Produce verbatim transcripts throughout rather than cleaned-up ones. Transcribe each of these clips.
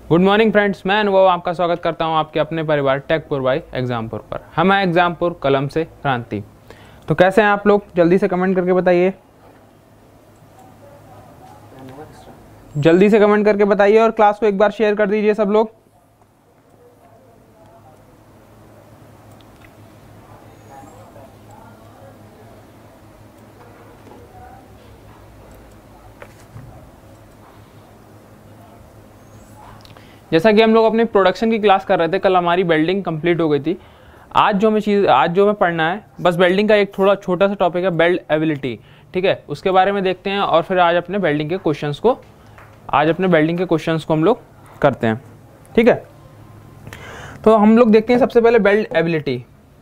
Good morning friends, मैं अनुभव आपका स्वागत करता हूं आपके अपने परिवार टेकपुर बाई एग्जामपुर पर। हम हैं एग्जामपुर कलम से क्रांति। तो कैसे हैं आप लोग, जल्दी से कमेंट करके बताइए, जल्दी से कमेंट करके बताइए और क्लास को एक बार शेयर कर दीजिए सब लोग। जैसा कि हम लोग अपनी प्रोडक्शन की क्लास कर रहे थे, कल हमारी वेल्डिंग कंप्लीट हो गई थी। आज जो हमें चीज़ आज जो हमें पढ़ना है, बस वेल्डिंग का एक थोड़ा छोटा सा टॉपिक है, वेल्ड एबिलिटी। ठीक है, उसके बारे में देखते हैं और फिर आज अपने वेल्डिंग के क्वेश्चंस को आज अपने वेल्डिंग के क्वेश्चंस को हम लोग करते हैं। ठीक है, तो हम लोग देखते हैं सबसे पहले weldability.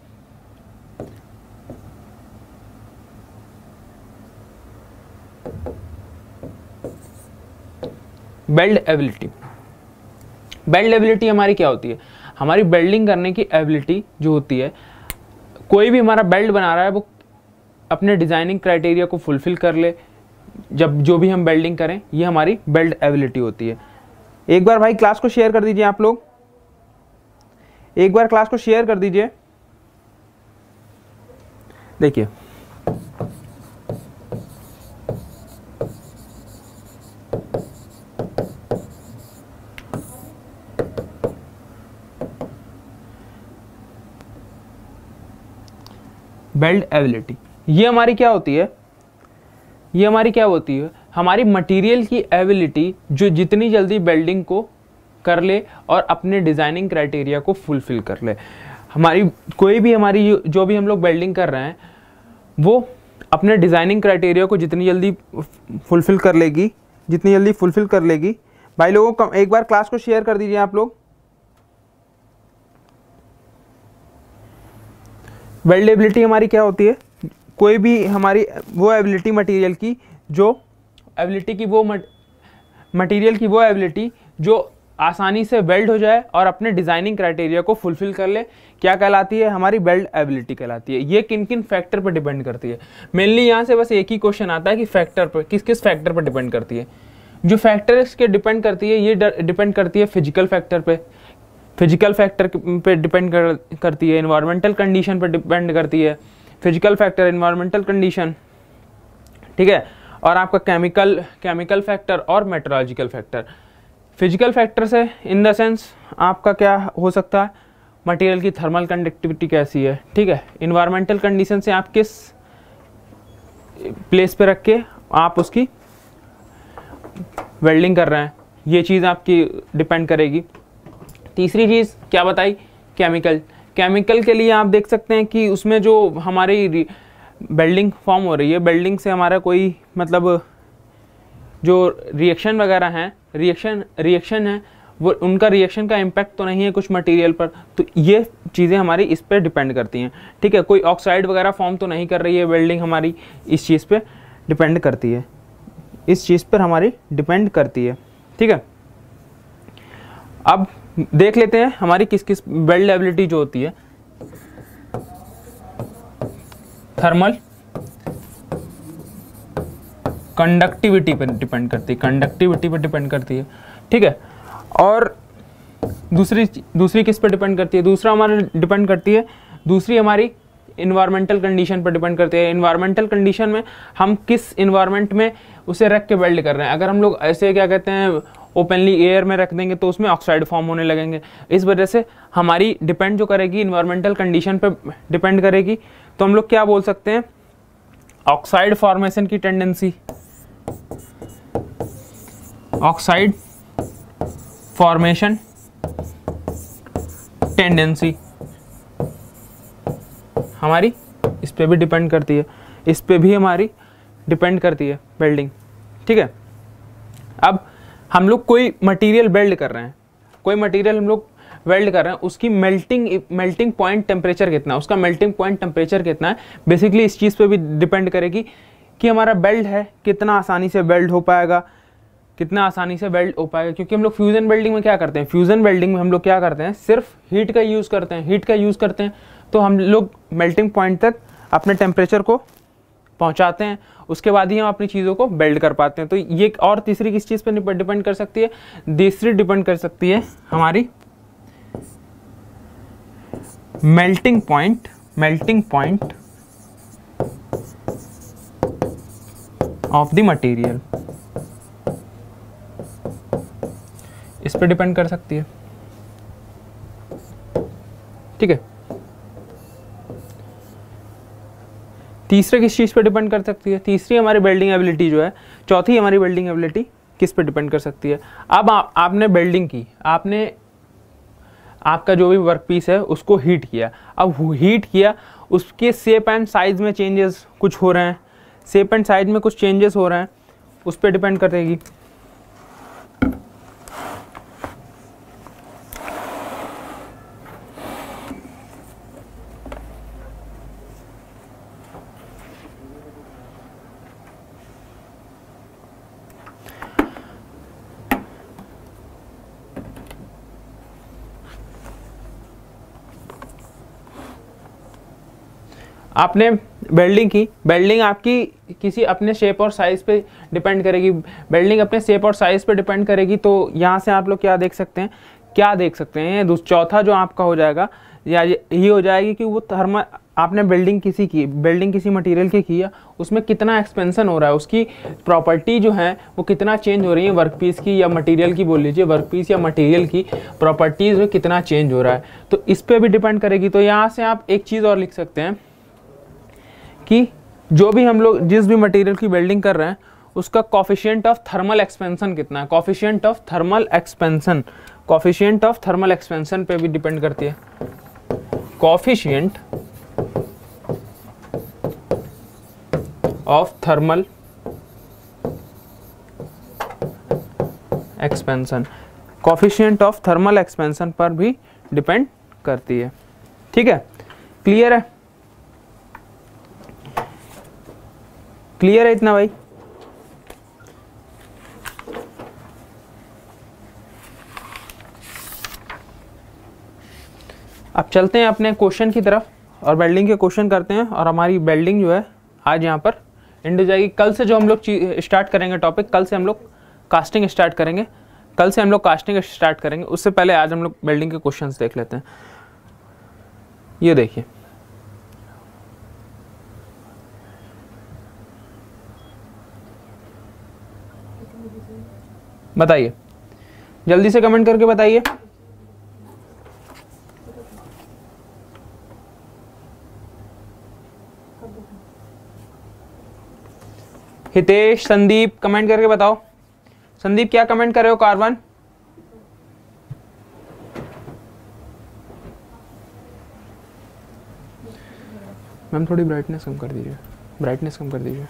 Weldability weldability हमारी क्या होती है? हमारी वेल्डिंग करने की एबिलिटी जो होती है, कोई भी हमारा बेल्ट बना रहा है वो अपने डिजाइनिंग क्राइटेरिया को फुलफिल कर ले जब जो भी हम वेल्डिंग करें, ये हमारी वेल्ड एबिलिटी होती है। एक बार भाई क्लास को शेयर कर दीजिए, आप लोग एक बार क्लास को शेयर कर दीजिए। देखिए वेल्ड एबिलिटी ये हमारी क्या होती है ये हमारी क्या होती है हमारी मटेरियल की एबिलिटी जो जितनी जल्दी वेल्डिंग को कर ले और अपने डिजाइनिंग क्राइटेरिया को फुलफिल कर ले। हमारी कोई भी हमारी जो भी हम लोग वेल्डिंग कर रहे हैं वो अपने डिजाइनिंग क्राइटेरिया को जितनी जल्दी फुलफिल कर लेगी जितनी जल्दी फुलफिल कर लेगी भाई लोगों को एक बार क्लास को शेयर कर दीजिए आप लोग। वेल्ड एबिलिटी हमारी क्या होती है? कोई भी हमारी वो एबिलिटी मटेरियल की जो एबिलिटी की वो मटेरियल की वो एबिलिटी जो आसानी से वेल्ड हो जाए और अपने डिजाइनिंग क्राइटेरिया को फुलफिल कर ले, क्या कहलाती है? हमारी वेल्ड एबिलिटी कहलाती है। ये किन किन फैक्टर पर डिपेंड करती है? मेनली यहाँ से बस एक ही क्वेश्चन आता है कि फैक्टर पर, किस किस फैक्टर पर डिपेंड करती है। जो फैक्टर्स के डिपेंड करती है ये डिपेंड करती है फिजिकल फैक्टर पे फिजिकल फैक्टर पे डिपेंड कर, करती है इन्वायरमेंटल कंडीशन पर डिपेंड करती है। फिजिकल फैक्टर, इन्वायरमेंटल कंडीशन, ठीक है, और आपका केमिकल केमिकल फैक्टर और मेट्रोलॉजिकल फैक्टर। फिजिकल फैक्टर से इन द सेंस आपका क्या हो सकता है? मटेरियल की थर्मल कंडक्टिविटी कैसी है, ठीक है। इन्वायरमेंटल कंडीशन से आप किस प्लेस पे रख के आप उसकी वेल्डिंग कर रहे हैं, ये चीज़ आपकी डिपेंड करेगी। तीसरी चीज़ क्या बताई? केमिकल। केमिकल के लिए आप देख सकते हैं कि उसमें जो हमारी वेल्डिंग फॉर्म हो रही है, वेल्डिंग से हमारा कोई मतलब जो रिएक्शन वगैरह हैं रिएक्शन रिएक्शन है वो उनका रिएक्शन का इम्पैक्ट तो नहीं है कुछ मटेरियल पर, तो ये चीज़ें हमारी इस पर डिपेंड करती हैं। ठीक है, कोई ऑक्साइड वगैरह फॉर्म तो नहीं कर रही है वेल्डिंग, हमारी इस चीज़ पे डिपेंड करती है इस चीज़ पर हमारी डिपेंड करती है। ठीक है, अब देख लेते हैं हमारी किस किस वेल्ड एबिलिटी जो होती है। थर्मल कंडक्टिविटी पर डिपेंड करती है कंडक्टिविटी पर डिपेंड करती है ठीक है, और दूसरी दूसरी किस पर डिपेंड करती है? दूसरा हमारा डिपेंड करती है दूसरी हमारी इन्वायरमेंटल कंडीशन पर डिपेंड करती है। इन्वायरमेंटल कंडीशन में हम किस इन्वायरमेंट में उसे रख के वेल्ड कर रहे हैं। अगर हम लोग ऐसे क्या कहते हैं ओपनली एयर में रख देंगे तो उसमें ऑक्साइड फॉर्म होने लगेंगे। इस वजह से हमारी डिपेंड जो करेगी इन्वायरमेंटल कंडीशन पे डिपेंड करेगी। तो हम लोग क्या बोल सकते हैं? ऑक्साइड फॉर्मेशन की टेंडेंसी ऑक्साइड फॉर्मेशन टेंडेंसी हमारी इस पे भी डिपेंड करती है इस पे भी हमारी डिपेंड करती है वेल्डिंग। ठीक है, अब हम लोग कोई मटेरियल वेल्ड कर रहे हैं कोई मटेरियल हम लोग वेल्ड कर रहे हैं उसकी मेल्टिंग मेल्टिंग पॉइंट टेम्परेचर कितना है उसका मेल्टिंग पॉइंट टेम्परेचर कितना है, बेसिकली इस चीज़ पे भी डिपेंड करेगी कि हमारा वेल्ड है कितना आसानी से वेल्ड हो पाएगा कितना आसानी से वेल्ड हो पाएगा। क्योंकि हम लोग फ्यूजन वेल्डिंग में क्या करते हैं फ्यूजन वेल्डिंग में हम लोग क्या करते हैं सिर्फ हीट का यूज़ करते हैं हीट का यूज़ करते हैं तो हम लोग मेल्टिंग पॉइंट तक अपने टेम्परेचर को पहुंचाते हैं, उसके बाद ही हम अपनी चीज़ों को बिल्ड कर पाते हैं। तो ये और तीसरी किस चीज़ पर डिपेंड कर सकती है? तीसरी डिपेंड कर सकती है हमारी melting point, melting point of the material, इस पे डिपेंड कर सकती है। ठीक है, तीसरे किस चीज पे डिपेंड कर सकती है? तीसरी हमारी बिल्डिंग एबिलिटी जो है, चौथी हमारी बिल्डिंग एबिलिटी किस पे डिपेंड कर सकती है? अब आ, आपने बिल्डिंग की, आपने आपका जो भी वर्क पीस है उसको हीट किया, अब हीट किया, उसके शेप एंड साइज में चेंजेस कुछ हो रहे हैं, शेप एंड साइज में कुछ चेंजेस हो रहे हैं, उस पर डिपेंड करेगी। आपने वेल्डिंग की, वेल्डिंग आपकी किसी अपने शेप और साइज़ पे डिपेंड करेगी, वेल्डिंग अपने शेप और साइज़ पे डिपेंड करेगी। तो यहाँ से आप लोग क्या देख सकते हैं, क्या देख सकते हैं, चौथा जो आपका हो जाएगा या ये हो जाएगी कि वो थर्मल, आपने वेल्डिंग किसी की, वेल्डिंग किसी मटेरियल की किया, उसमें कितना एक्सपेंशन हो रहा है, उसकी प्रॉपर्टी जो है वो कितना चेंज हो रही है, वर्क पीस की या मटेरियल की बोल लीजिए, वर्क पीस या मटेरियल की प्रॉपर्टीज़ में कितना चेंज हो रहा है, तो इस पर भी डिपेंड करेगी। तो यहाँ से आप एक चीज़ और लिख सकते हैं कि जो भी हम लोग जिस भी मटेरियल की वेल्डिंग कर रहे हैं उसका कोफिशिएंट ऑफ थर्मल एक्सपेंशन कितना है, coefficient of thermal expansion, coefficient of thermal expansion पे भी डिपेंड करती है, coefficient of thermal expansion, coefficient of thermal expansion पर भी डिपेंड करती है। ठीक है, क्लियर है? क्लियर है इतना भाई? अब चलते हैं अपने क्वेश्चन की तरफ और वेल्डिंग के क्वेश्चन करते हैं, और हमारी वेल्डिंग जो है आज यहाँ पर एंड हो जाएगी। कल से जो हम लोग स्टार्ट करेंगे टॉपिक, कल से हम लोग कास्टिंग स्टार्ट करेंगे, कल से हम लोग कास्टिंग स्टार्ट करेंगे। उससे पहले आज हम लोग वेल्डिंग के क्वेश्चंस देख लेते हैं। ये देखिए, बताइए, जल्दी से कमेंट करके बताइए। हितेश, संदीप, कमेंट करके बताओ। संदीप क्या कमेंट कर रहे हो? कार्बन, मैम थोड़ी ब्राइटनेस कम कर दीजिए, ब्राइटनेस कम कर दीजिए।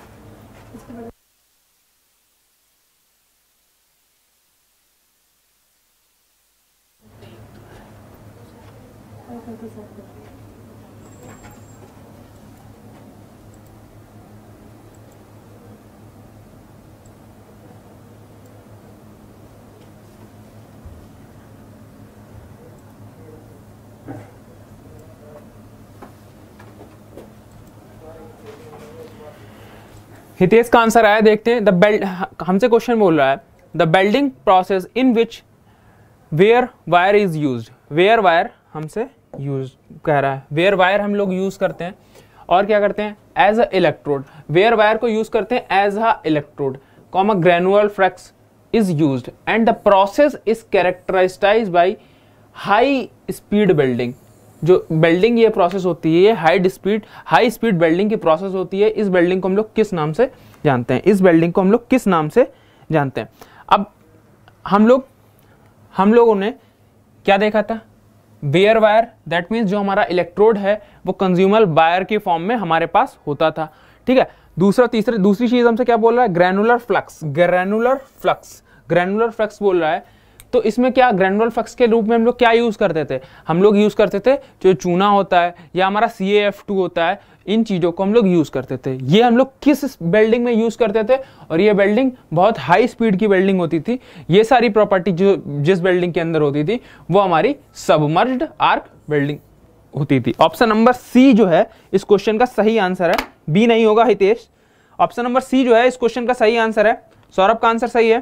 हितेश का आंसर आया, देखते हैं। द बेल्ट, हमसे क्वेश्चन बोल रहा है the welding process in which bare wire is used, bare wire हमसे यूज कह रहा है, वेयर वायर हम लोग यूज करते हैं और क्या करते हैं, as a electrode, bare wire को यूज करते हैं as a electrode, comma granular flux is used and the process is characterized by high speed welding. जो वेल्डिंग ये प्रोसेस होती है, ये high speed high speed welding की प्रोसेस होती है। इस वेल्डिंग को हम लोग किस नाम से जानते हैं, इस वेल्डिंग को हम लोग किस नाम से जानते हैं? अब हम लोग हम लोगों ने क्या देखा था, बेयर वायर, दैट मीन्स जो हमारा इलेक्ट्रोड है वो कंज्यूमर वायर के फॉर्म में हमारे पास होता था। ठीक है, दूसरा तीसरा दूसरी चीज हमसे क्या बोल रहा है, granular flux, granular flux granular flux बोल रहा है। तो इसमें क्या, ग्रैनुलर फ्लक्स के रूप में हम लोग क्या यूज करते थे, हम लोग यूज करते थे जो चूना होता है या हमारा सी ए एफ टू होता है, इन चीजों को हम लोग यूज करते थे। ये हम लोग किस वेल्डिंग में यूज करते थे, और ये वेल्डिंग बहुत हाई स्पीड की वेल्डिंग होती थी। ये सारी प्रॉपर्टी जो जिस वेल्डिंग के अंदर होती थी वो हमारी सबमर्ज्ड आर्क वेल्डिंग होती थी। ऑप्शन नंबर सी जो है इस क्वेश्चन का सही आंसर है, बी नहीं होगा हितेश, ऑप्शन नंबर सी जो है इस क्वेश्चन का सही आंसर है। सौरभ का आंसर सही है।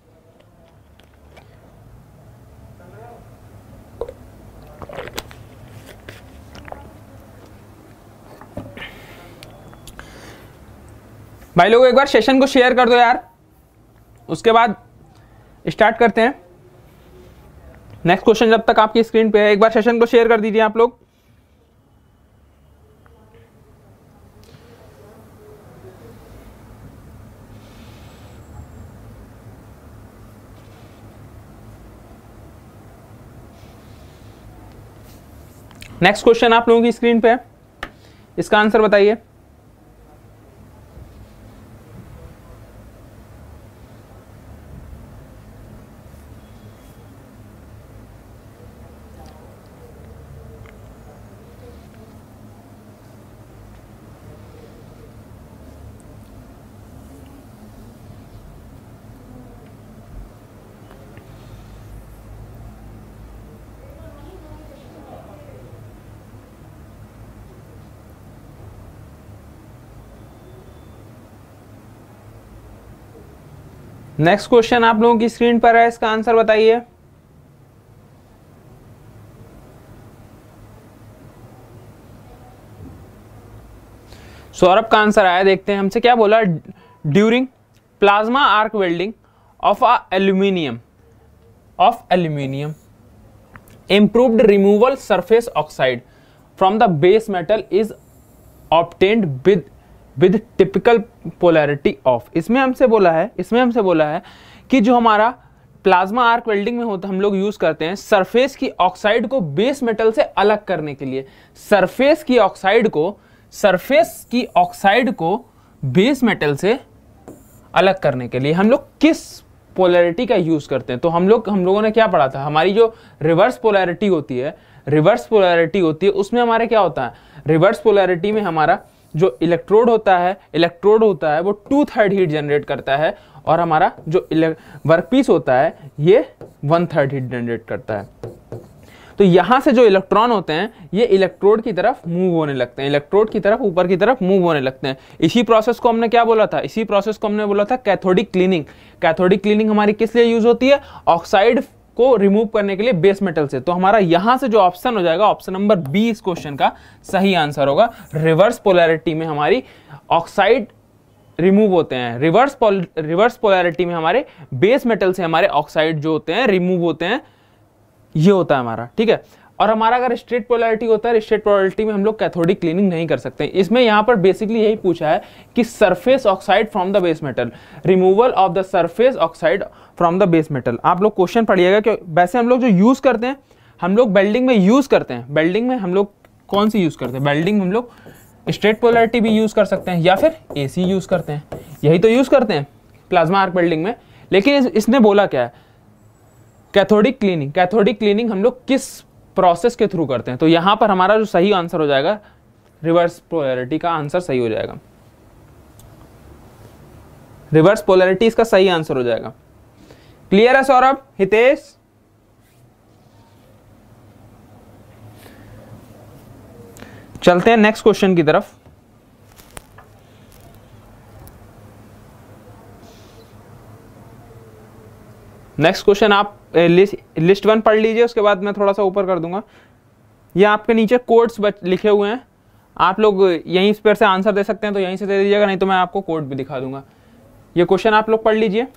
भाई लोगों एक बार सेशन को शेयर कर दो यार, उसके बाद स्टार्ट करते हैं। नेक्स्ट क्वेश्चन जब तक आपकी स्क्रीन पे है, एक बार सेशन को शेयर कर दीजिए आप लोग। नेक्स्ट क्वेश्चन आप लोगों की स्क्रीन पे है, इसका आंसर बताइए। नेक्स्ट क्वेश्चन आप लोगों की स्क्रीन पर है, इसका आंसर बताइए। सौरभ का आंसर आया, देखते हैं हमसे क्या बोला। During plasma arc welding of a aluminium of aluminium improved removal surface oxide from the base metal is obtained with with typical polarity of। इसमें हमसे बोला है इसमें हमसे बोला है कि जो हमारा प्लाज्मा आर्क वेल्डिंग में होता हम लोग यूज करते हैं सरफेस की ऑक्साइड को बेस मेटल से अलग करने के लिए। सरफेस की ऑक्साइड को सरफेस की ऑक्साइड को बेस मेटल से अलग करने के लिए हम लोग किस पोलैरिटी का यूज करते हैं। तो हम लोग हम लोगों ने क्या पढ़ा था, हमारी जो रिवर्स पोलैरिटी होती है रिवर्स पोलैरिटी होती है उसमें हमारे क्या होता है, रिवर्स पोलैरिटी में हमारा जो इलेक्ट्रोड होता है इलेक्ट्रोड होता है वो टू थर्ड हीट जनरेट करता है और हमारा जो वर्कपीस होता है ये वन थर्ड हीट जनरेट करता है। तो यहां से जो इलेक्ट्रॉन होते हैं ये इलेक्ट्रोड की तरफ मूव होने लगते हैं, इलेक्ट्रोड की तरफ ऊपर की तरफ मूव होने लगते हैं। इसी प्रोसेस को हमने क्या बोला था, इसी प्रोसेस को हमने बोला था कैथोडिक क्लीनिंग। कैथोडिक क्लीनिंग हमारी किस लिए यूज होती है, ऑक्साइड को रिमूव करने के लिए बेस मेटल से। तो हमारा यहां से जो ऑप्शन हो जाएगा ऑप्शन नंबर बी इस क्वेश्चन का सही आंसर होगा। रिवर्स पोलैरिटी में हमारी ऑक्साइड रिमूव होते हैं, रिवर्स रिवर्स पोलैरिटी में हमारे बेस मेटल से हमारे ऑक्साइड जो होते हैं रिमूव होते हैं, ये होता है हमारा, ठीक है। और हमारा अगर स्ट्रेट पोलैरिटी होता है, स्ट्रेट पोलैरिटी में हम लोग कैथोडिक क्लीनिंग नहीं कर सकते। इसमें यहाँ पर बेसिकली यही पूछा है कि surface oxide from the base metal, removal of the surface oxide from the base metal. आप लोग क्वेश्चन पढ़िएगा कि वैसे हम लोग जो यूज करते हैं हम लोग बेल्डिंग में यूज करते हैं, बेल्डिंग में हम लोग कौन सी यूज करते हैं, बेल्डिंग में हम लोग स्ट्रेट पोलैरिटी भी यूज कर सकते हैं या फिर एसी यूज करते हैं, यही तो यूज करते हैं प्लाज्मा आर्क वेल्डिंग में। लेकिन इस, इसने बोला क्या है, कैथोडिक क्लीनिंग। कैथोडिक क्लीनिंग हम लोग किस प्रोसेस के थ्रू करते हैं। तो यहां पर हमारा जो सही आंसर हो जाएगा रिवर्स पोलैरिटी का आंसर सही हो जाएगा, रिवर्स पोलैरिटी इसका सही आंसर हो जाएगा। क्लियर है सौरभ, हितेश? चलते हैं नेक्स्ट क्वेश्चन की तरफ। नेक्स्ट क्वेश्चन आप लिस्ट लिस्ट वन पढ़ लीजिए, उसके बाद मैं थोड़ा सा ऊपर कर दूंगा। ये आपके नीचे कोड्स लिखे हुए हैं, आप लोग यहीं पर से आंसर दे सकते हैं तो यहीं से दे दीजिएगा, नहीं तो मैं आपको कोड भी दिखा दूंगा। ये क्वेश्चन आप लोग पढ़ लीजिए।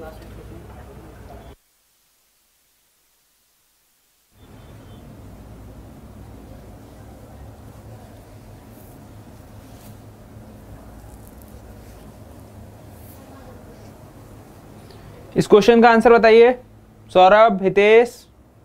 इस क्वेश्चन का आंसर बताइए सौरभ, हितेश।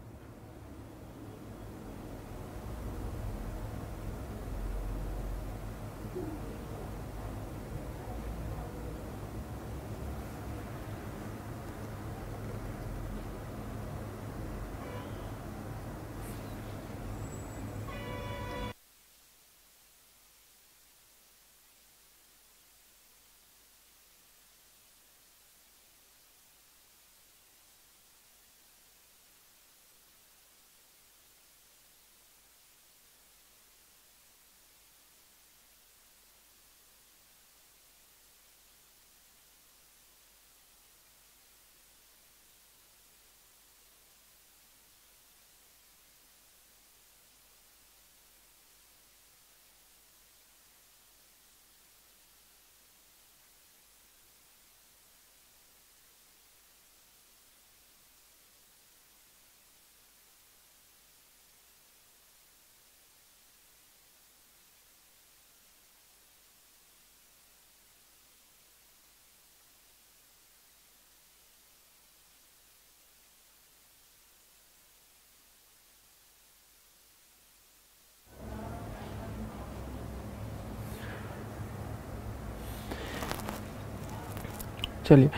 चलिए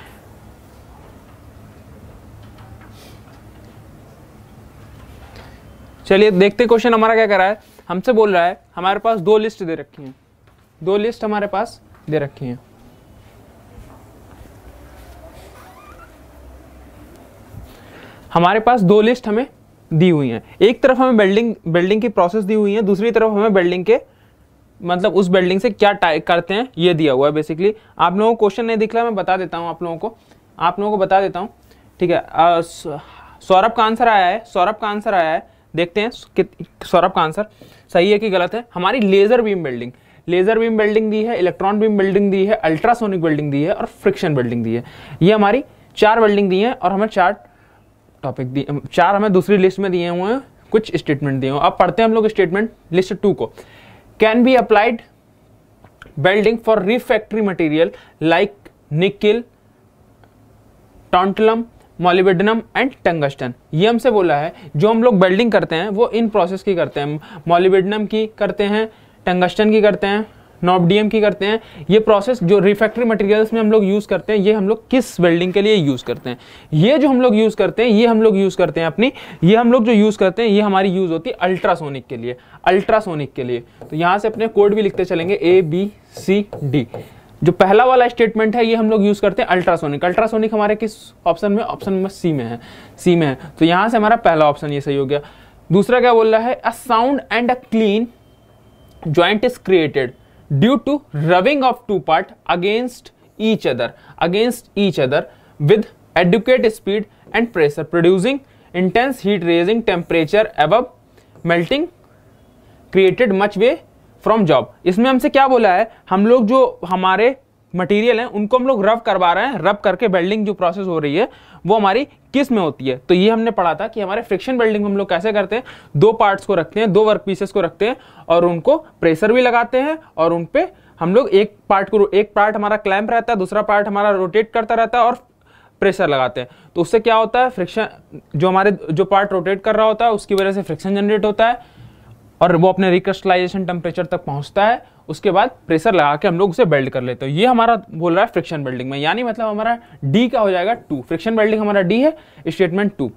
चलिए देखते क्वेश्चन हमारा क्या कर रहा है। हमसे बोल रहा है हमारे पास दो लिस्ट दे रखी हैं, दो लिस्ट हमारे पास दे रखी हैं। हमारे पास दो लिस्ट हमें दी हुई हैं। एक तरफ हमें बिल्डिंग बिल्डिंग की प्रोसेस दी हुई है, दूसरी तरफ हमें बिल्डिंग के मतलब उस बिल्डिंग से क्या टाइप करते हैं ये दिया हुआ है। बेसिकली आप लोगों को क्वेश्चन नहीं दिख रहा, मैं बता देता हूँ आप लोगों को आप लोगों को बता देता हूँ ठीक है। सौरभ का आंसर आया है, सौरभ का आंसर आया है, देखते हैं सौरभ का आंसर सही है कि गलत है। हमारी laser beam welding laser beam welding दी है, इलेक्ट्रॉन बीम बिल्डिंग दी है, अल्ट्रासोनिक बिल्डिंग दी है और फ्रिक्शन बिल्डिंग दी है। ये हमारी चार बिल्डिंग दी है और हमें चार टॉपिक दी, चार हमें दूसरी लिस्ट में दिए हुए हैं, कुछ स्टेटमेंट दिए हुए। अब पढ़ते हैं हम लोग स्टेटमेंट लिस्ट टू को। Can be applied welding for refractory material like nickel, tantalum, molybdenum and tungsten. ये हमसे बोला है जो हम लोग वेल्डिंग करते हैं वो इन प्रोसेस की करते हैं, मोलिब्डेनम की करते हैं, टंगस्टन की करते हैं, नॉब्डियम की करते हैं। ये प्रोसेस जो रिफैक्टरी मटेरियल्स में हम लोग यूज करते हैं ये हम लोग किस वेल्डिंग के लिए यूज करते हैं। ये जो हम लोग यूज करते हैं ये हम लोग यूज करते हैं अपनी ये हम लोग जो यूज करते हैं ये हमारी यूज होती है अल्ट्रासोनिक के लिए, अल्ट्रासोनिक के लिए। तो यहाँ से अपने कोड भी लिखते चलेंगे ए बी सी डी। जो पहला वाला स्टेटमेंट है ये हम लोग यूज करते हैं अल्ट्रासोनिक। अल्ट्रासोनिक हमारे किस ऑप्शन में, ऑप्शन में सी में है, सी में है। तो यहाँ से हमारा पहला ऑप्शन ये सही हो गया। दूसरा क्या बोल रहा है, a sound and a clean joint is created due to rubbing of two part against each other against each other with adequate speed and pressure producing intense heat raising temperature above melting created much way from job. इसमें हमसे क्या बोला है, हम लोग जो हमारे material हैं उनको हम लोग रब करवा रहे हैं, रब करके वेल्डिंग जो प्रोसेस हो रही है वो हमारी किस में होती है। तो ये हमने पढ़ा था कि हमारे फ्रिक्शन वेल्डिंग हम लोग कैसे करते हैं, दो पार्ट्स को रखते हैं, दो वर्क पीसेस को रखते हैं और उनको प्रेशर भी लगाते हैं और उन पे हम लोग एक पार्ट को एक पार्ट हमारा क्लैंप रहता है, दूसरा पार्ट हमारा रोटेट करता रहता है और प्रेशर लगाते हैं। तो उससे क्या होता है, फ्रिक्शन जो हमारे जो पार्ट रोटेट कर रहा होता है उसकी वजह से फ्रिक्शन जनरेट होता है और वो अपने रिक्रिस्टलाइजेशन टेम्परेचर तक पहुंचता है। उसके बाद प्रेशर लगा के हम लोग उसे वेल्ड कर लेते हैं। ये हमारा बोल रहा है फ्रिक्शन वेल्डिंग में, यानी मतलब हमारा डी का हो जाएगा टू। फ्रिक्शन वेल्डिंग हमारा डी है, स्टेटमेंट टू।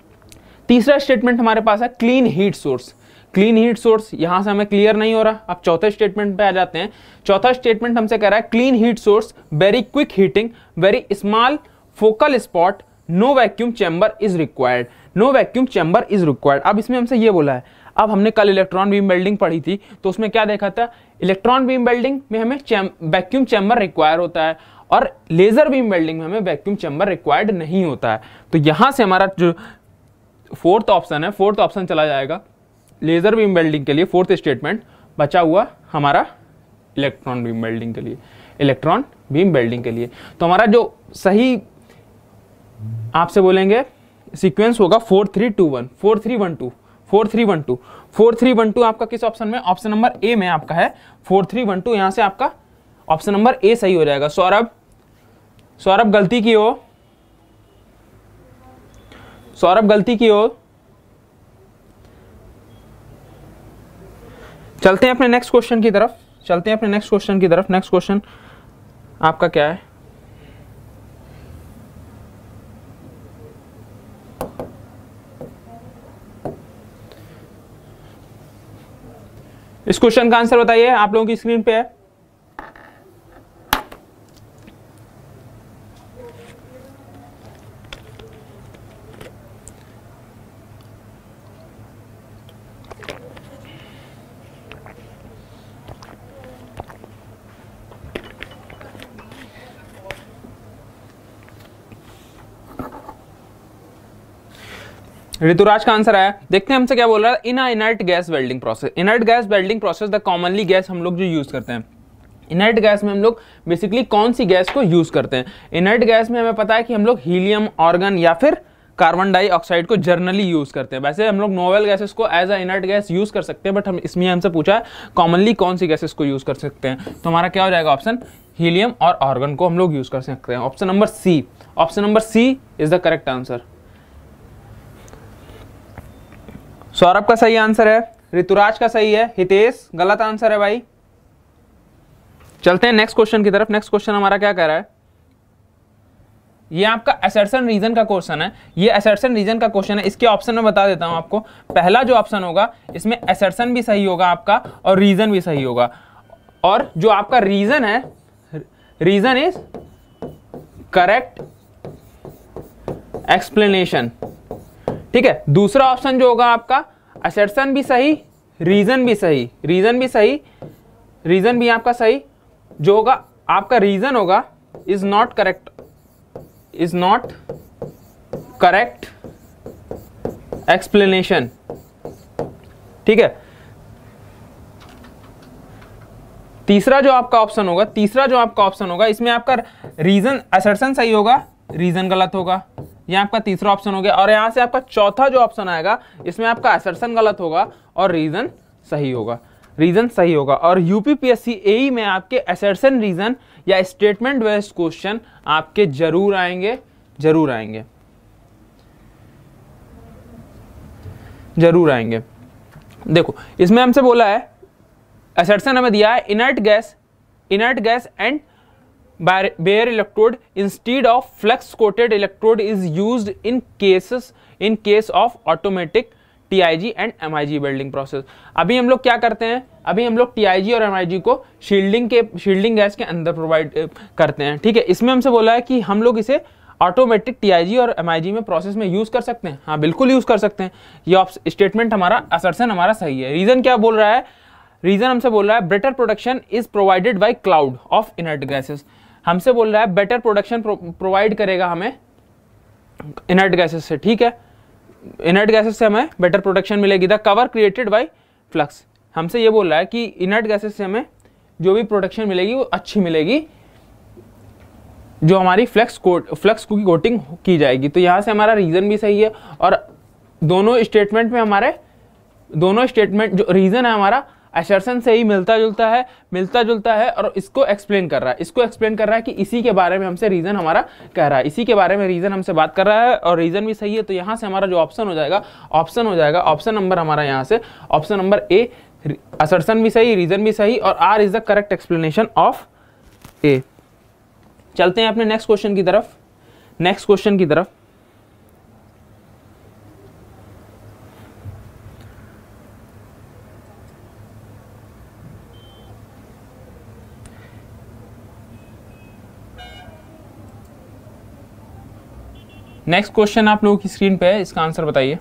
तीसरा स्टेटमेंट हमारे पास है clean heat source. Clean heat source यहां से हमें क्लियर नहीं हो रहा। अब चौथे स्टेटमेंट पे आ जाते हैं। चौथा स्टेटमेंट हमसे कह रहा है clean heat source, very quick heating, very small focal spot, no vacuum chamber is required. No vacuum chamber is required. अब इसमें हमसे ये बोला है, अब हमने कल इलेक्ट्रॉन बीम वेल्डिंग पढ़ी थी तो उसमें क्या देखा था, इलेक्ट्रॉन बीम वेल्डिंग में हमें वैक्यूम चैम्बर रिक्वायर होता है और लेजर बीम वेल्डिंग में हमें वैक्यूम चैम्बर रिक्वायर्ड नहीं होता है। तो यहां से हमारा जो फोर्थ ऑप्शन है, फोर्थ ऑप्शन चला जाएगा लेजर बीम वेल्डिंग के लिए। फोर्थ स्टेटमेंट बचा हुआ हमारा इलेक्ट्रॉन बीम वेल्डिंग के लिए, इलेक्ट्रॉन बीम वेल्डिंग के लिए। तो हमारा जो सही आपसे बोलेंगे सीक्वेंस होगा four three two one, four three one two, four three one two, four three one two आपका किस ऑप्शन में? ऑप्शन नंबर ए में आपका है फोर थ्री वन टू। यहां से आपका ऑप्शन नंबर ए सही हो जाएगा। सौरभ, सौरभ गलती की हो, सौरभ गलती की हो। चलते हैं अपने नेक्स्ट क्वेश्चन की तरफ, चलते हैं अपने नेक्स्ट क्वेश्चन की तरफ। नेक्स्ट क्वेश्चन आपका क्या है? इस क्वेश्चन का आंसर बताइए, आप लोगों की स्क्रीन पे है। ऋतुराज का आंसर आया। देखते हैं हमसे क्या बोल रहा है। In a inert gas welding process, inert gas welding process the commonly gas हम लोग जो यूज करते हैं, इनर्ट गैस में हम लोग बेसिकली कौन सी गैस को यूज करते हैं? इनर्ट गैस में हमें पता है कि हम लोग हीलियम, ऑर्गन या फिर कार्बन डाइऑक्साइड को जर्नली यूज करते हैं। वैसे हम लोग नोवेल गैसेस को as a inert gas use कर सकते हैं, बट हम इसमें हमसे पूछा है कॉमनली कौन सी गैसेस को यूज कर सकते हैं, तो हमारा क्या हो जाएगा? ऑप्शन हीलियम और ऑर्गन को हम लोग यूज कर सकते हैं। Option number C, option number C is the correct answer. Saurabh का सही आंसर है, ऋतुराज का सही है, हितेश गलत आंसर है भाई। चलते हैं नेक्स्ट क्वेश्चन की तरफ। नेक्स्ट क्वेश्चन हमारा क्या कह रहा है? ये आपका असर्शन रीजन का क्वेश्चन है, ये असर्शन रीजन का क्वेश्चन है। इसके ऑप्शन में बता देता हूं आपको। पहला जो ऑप्शन होगा इसमें असर्शन भी सही होगा आपका और रीजन भी सही होगा, और जो आपका रीजन है, रीजन इज करेक्ट एक्सप्लेनेशन, ठीक है। दूसरा ऑप्शन जो होगा आपका असर्शन भी सही, रीजन भी सही, रीजन भी सही, रीजन भी आपका सही। जो होगा आपका रीजन होगा is not correct, is not correct explanation, ठीक है। तीसरा जो आपका ऑप्शन होगा, तीसरा जो आपका ऑप्शन होगा इसमें आपका रीजन, असर्शन सही होगा, रीजन गलत होगा। यह आपका तीसरा ऑप्शन हो गया। और यहां से आपका चौथा जो ऑप्शन आएगा इसमें आपका असर्शन गलत होगा और रीजन सही होगा, रीजन सही होगा। और यूपीपीएससी एई में आपके असर्शन रीजन या स्टेटमेंट बेस्ड क्वेश्चन आपके जरूर आएंगे, जरूर आएंगे, जरूर आएंगे। देखो इसमें हमसे बोला है, असर्शन हमें दिया है inert gas, inert gas and bare electrode instead of flux coated electrode is used in cases in case of automatic T I G and M I G welding process। अभी हम लोग क्या करते हैं? अभी हम लोग T I G और M I G को शील्डिंग के, शील्डिंग गैस के अंदर प्रोवाइड करते हैं, ठीक है। इसमें हमसे बोला है कि हम लोग इसे ऑटोमेटिक T I G और M I G में प्रोसेस में यूज कर सकते हैं। हाँ बिल्कुल यूज कर सकते हैं। ये स्टेटमेंट हमारा, असर्शन हमारा सही है। रीजन क्या बोल रहा है? रीजन हमसे बोल रहा है better production is provided by cloud of inert gases. हमसे बोल रहा है बेटर प्रोडक्शन प्रोवाइड करेगा हमें इनर्ट गैसेस से, ठीक है। इनर्ट गैसेस से हमें बेटर प्रोडक्शन मिलेगी। The cover created by flux, हमसे ये बोल रहा है कि इनर्ट गैसेस से हमें जो भी प्रोडक्शन मिलेगी वो अच्छी मिलेगी, जो हमारी फ्लक्स कोट, फ्लक्स की कोटिंग की जाएगी। तो यहाँ से हमारा रीजन भी सही है और दोनों स्टेटमेंट में हमारे, दोनों स्टेटमेंट जो रीजन है हमारा असर्शन से ही मिलता जुलता है, मिलता जुलता है और इसको एक्सप्लेन कर रहा है, इसको एक्सप्लेन कर रहा है कि इसी के बारे में हमसे रीजन हमारा कह रहा है, इसी के बारे में रीजन हमसे बात कर रहा है और रीजन भी सही है। तो यहाँ से हमारा जो ऑप्शन हो जाएगा, ऑप्शन हो जाएगा, ऑप्शन नंबर हमारा यहाँ से ऑप्शन नंबर ए, असर्शन भी सही, रीजन भी सही और R is the correct explanation of A. चलते हैं अपने नेक्स्ट क्वेश्चन की तरफ, नेक्स्ट क्वेश्चन की तरफ। नेक्स्ट क्वेश्चन आप लोगों की स्क्रीन पे है, इसका आंसर बताइए।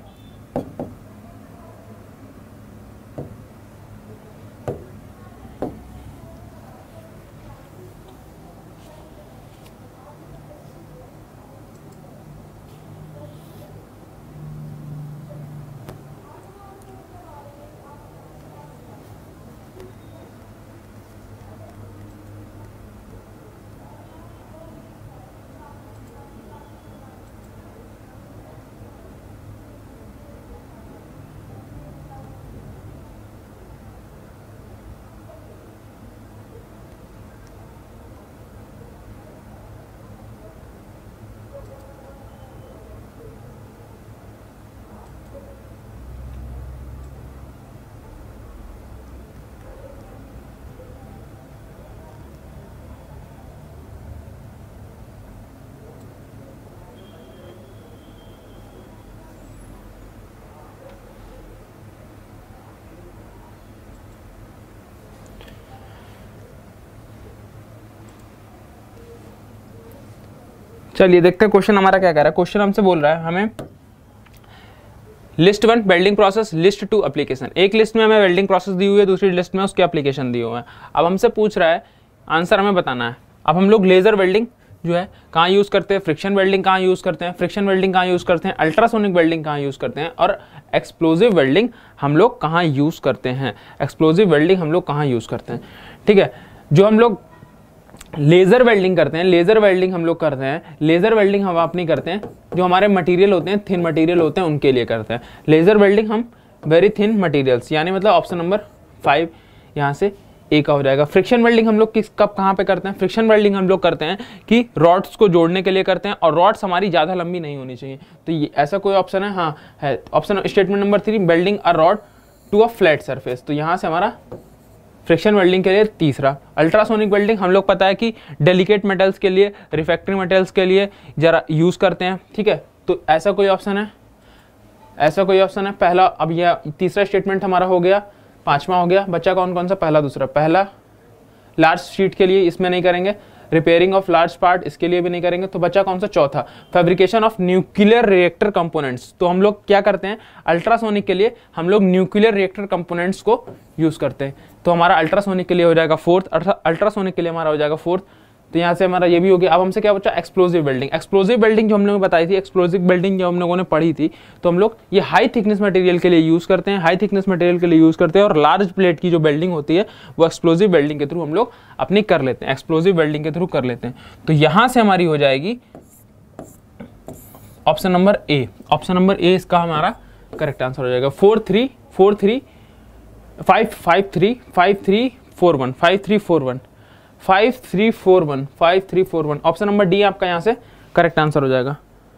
चलिए देखते हैं क्वेश्चन हमारा क्या कह रहा है। क्वेश्चन हमसे बोल रहा है हमें list one welding process, list two application. एक लिस्ट में हमें वेल्डिंग प्रोसेस दी हुई है, दूसरी लिस्ट में उसके एप्लीकेशन दिए हुए हैं। अब हमसे पूछ रहा है आंसर हमें बताना है। अब हम लोग लेजर वेल्डिंग जो है कहाँ यूज़ करते हैं, फ्रिक्शन वेल्डिंग कहाँ यूज़ करते हैं, फ्रिक्शन वेल्डिंग कहाँ यूज़ करते हैं, अल्ट्रासोनिक वेल्डिंग कहाँ यूज़ करते हैं, और एक्सप्लोजिव वेल्डिंग हम लोग कहाँ यूज़ करते हैं। एक्सप्लोजिव वेल्डिंग हम लोग कहाँ यूज़ करते हैं, ठीक है। जो हम लोग लेज़र वेल्डिंग करते हैं, लेज़र वेल्डिंग हम लोग करते हैं, लेज़र वेल्डिंग हम आप नहीं करते हैं, जो हमारे मटेरियल होते हैं, थिन मटेरियल होते हैं, उनके लिए करते हैं लेज़र वेल्डिंग हम, वेरी थिन मटेरियल्स, यानी मतलब ऑप्शन नंबर फाइव यहाँ से ए का हो जाएगा। फ्रिक्शन वेल्डिंग हम लोग किस कब कहाँ पे करते हैं, फ्रिक्शन वेल्डिंग हम लोग करते हैं कि रॉड्स को जोड़ने के लिए करते हैं, और रॉड्स हमारी ज़्यादा लंबी नहीं होनी चाहिए। तो ये ऐसा कोई ऑप्शन है, हाँ है। Option statement number three, welding a rod to a flat surface, तो यहाँ से हमारा फ्रिक्शन वेल्डिंग के लिए तीसरा। अल्ट्रासोनिक वेल्डिंग हम लोग पता है कि डेलिकेट मेटल्स के लिए, रिफ्रैक्टिव मेटल्स के लिए जरा यूज़ करते हैं, ठीक है। तो ऐसा कोई ऑप्शन है, ऐसा कोई ऑप्शन है पहला। अब यह तीसरा स्टेटमेंट हमारा हो गया, पांचवा हो गया। बच्चा कौन कौन सा, पहला दूसरा। पहला लार्ज शीट के लिए इसमें नहीं करेंगे, रिपेयरिंग ऑफ लार्ज पार्ट इसके लिए भी नहीं करेंगे। तो बच्चा कौन सा, चौथा fabrication of nuclear reactor components. तो हम लोग क्या करते हैं, अल्ट्रासोनिक के लिए हम लोग न्यूक्लियर रिएक्टर कंपोनेंट्स को यूज़ करते हैं। तो हमारा अल्ट्रासोनिक के लिए हो जाएगा फोर्थ, अल्ट्रासोनिक के लिए हमारा हो जाएगा फोर्थ। तो यहाँ से हमारा ये भी हो गया। अब हमसे क्या बचा, एक्सप्लोजिव वेल्डिंग। एक्सप्लोजिव वेल्डिंग जो हम लोगों ने बताई थी, एक्सप्लोजिव वेल्डिंग जो हम लोगों ने पढ़ी थी, तो हम लोग ये हाई थिकनेस मटेरियल के लिए यूज़ करते हैं, हाई थिकनेस मटेरियल के लिए यूज़ करते हैं, और लार्ज प्लेट की जो वेल्डिंग होती है वो एक्सप्लोजिव वेल्डिंग के थ्रू हम लोग अपनी कर लेते हैं, एक्सप्लोजिव वेल्डिंग के थ्रू कर लेते हैं। तो यहाँ से हमारी हो जाएगी option number A. Option number A इसका हमारा करेक्ट आंसर हो जाएगा। Four three four three five five three five three four one five three four one five three four one five three four one option number D आपका यहां से correct answer हो जाएगा।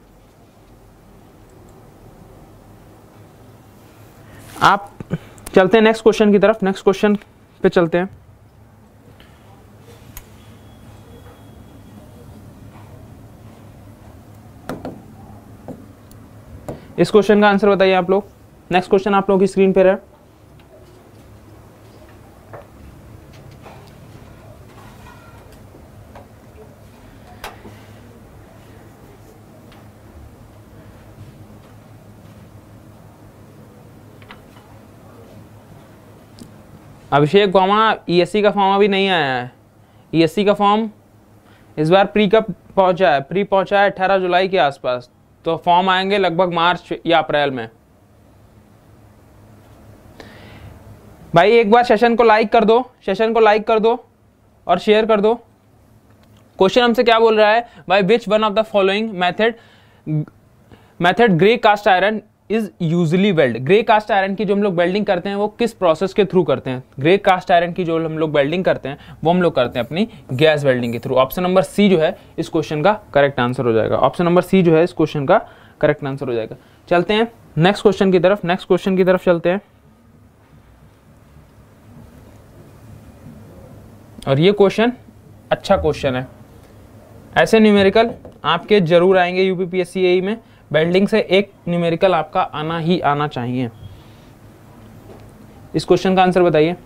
आप चलते हैं नेक्स्ट क्वेश्चन की तरफ। नेक्स्ट क्वेश्चन पे चलते हैं। इस क्वेश्चन का आंसर बताइए आप लोग। नेक्स्ट क्वेश्चन आप लोगों की स्क्रीन पे है। अभिषेक फॉर्मा ईएससी का फॉर्म अभी नहीं आया है। ईएससी का फॉर्म इस बार प्री कब पहुंचा है, प्री पहुंचा है अठारह जुलाई के आसपास, तो फॉर्म आएंगे लगभग मार्च या अप्रैल में। भाई एक बार सेशन को लाइक कर दो, सेशन को लाइक कर दो और शेयर कर दो। क्वेश्चन हमसे क्या बोल रहा है, by which one of the following method method grey cast iron is usually weld. Grey cast iron की जो हम लोग वेल्डिंग करते हैं वो किस प्रोसेस के थ्रू करते हैं। ग्रे कास्ट आयरन की जो हम लोग वेल्डिंग करते हैं वो हम लोग करते हैं अपनी गैस वेल्डिंग के थ्रू। ऑप्शन नंबर सी जो है इस क्वेश्चन का करेक्ट आंसर हो जाएगा। ऑप्शन नंबर सी जो है इस क्वेश्चन का करेक्ट आंसर हो जाएगा। चलते हैं नेक्स्ट क्वेश्चन की तरफ। नेक्स्ट क्वेश्चन की तरफ चलते हैं। और ये क्वेश्चन अच्छा क्वेश्चन है। ऐसे न्यूमेरिकल आपके जरूर आएंगे यूपीपीएससी एई में। वेल्डिंग से एक न्यूमेरिकल आपका आना ही आना चाहिए। इस क्वेश्चन का आंसर बताइए।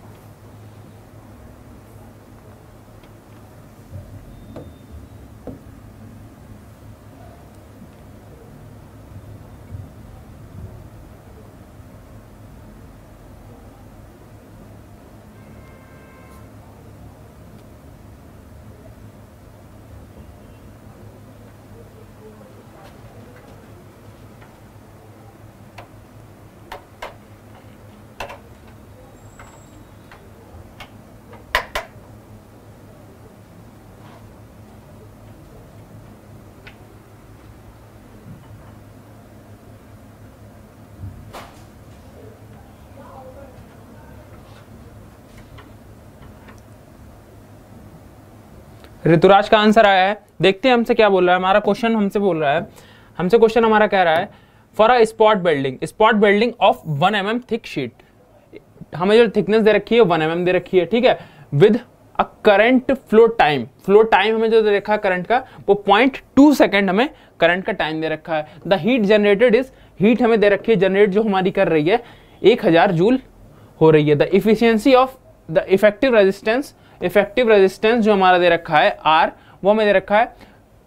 ऋतुराज का आंसर आया है। देखते हैं हमसे क्या बोल रहा है। हमारा क्वेश्चन हमसे बोल रहा है, हमसे क्वेश्चन हमारा कह रहा है for a spot welding, spot welding of one M M thick sheet. हमें जो थिकनेस दे रखी है वन एम एम दे रखी है, ठीक है, with a current flow time. Flow time हमें जो दे रखा है करंट का वो पॉइंट टू सेकेंड हमें करंट का टाइम दे रखा है। The heat generated is, heat हमें दे रखी है जनरेट जो हमारी कर रही है एक हजार जूल हो रही है। The efficiency of the effective resistance, effective resistance जो हमारा दे रखा है आर, वो हमें दे रखा है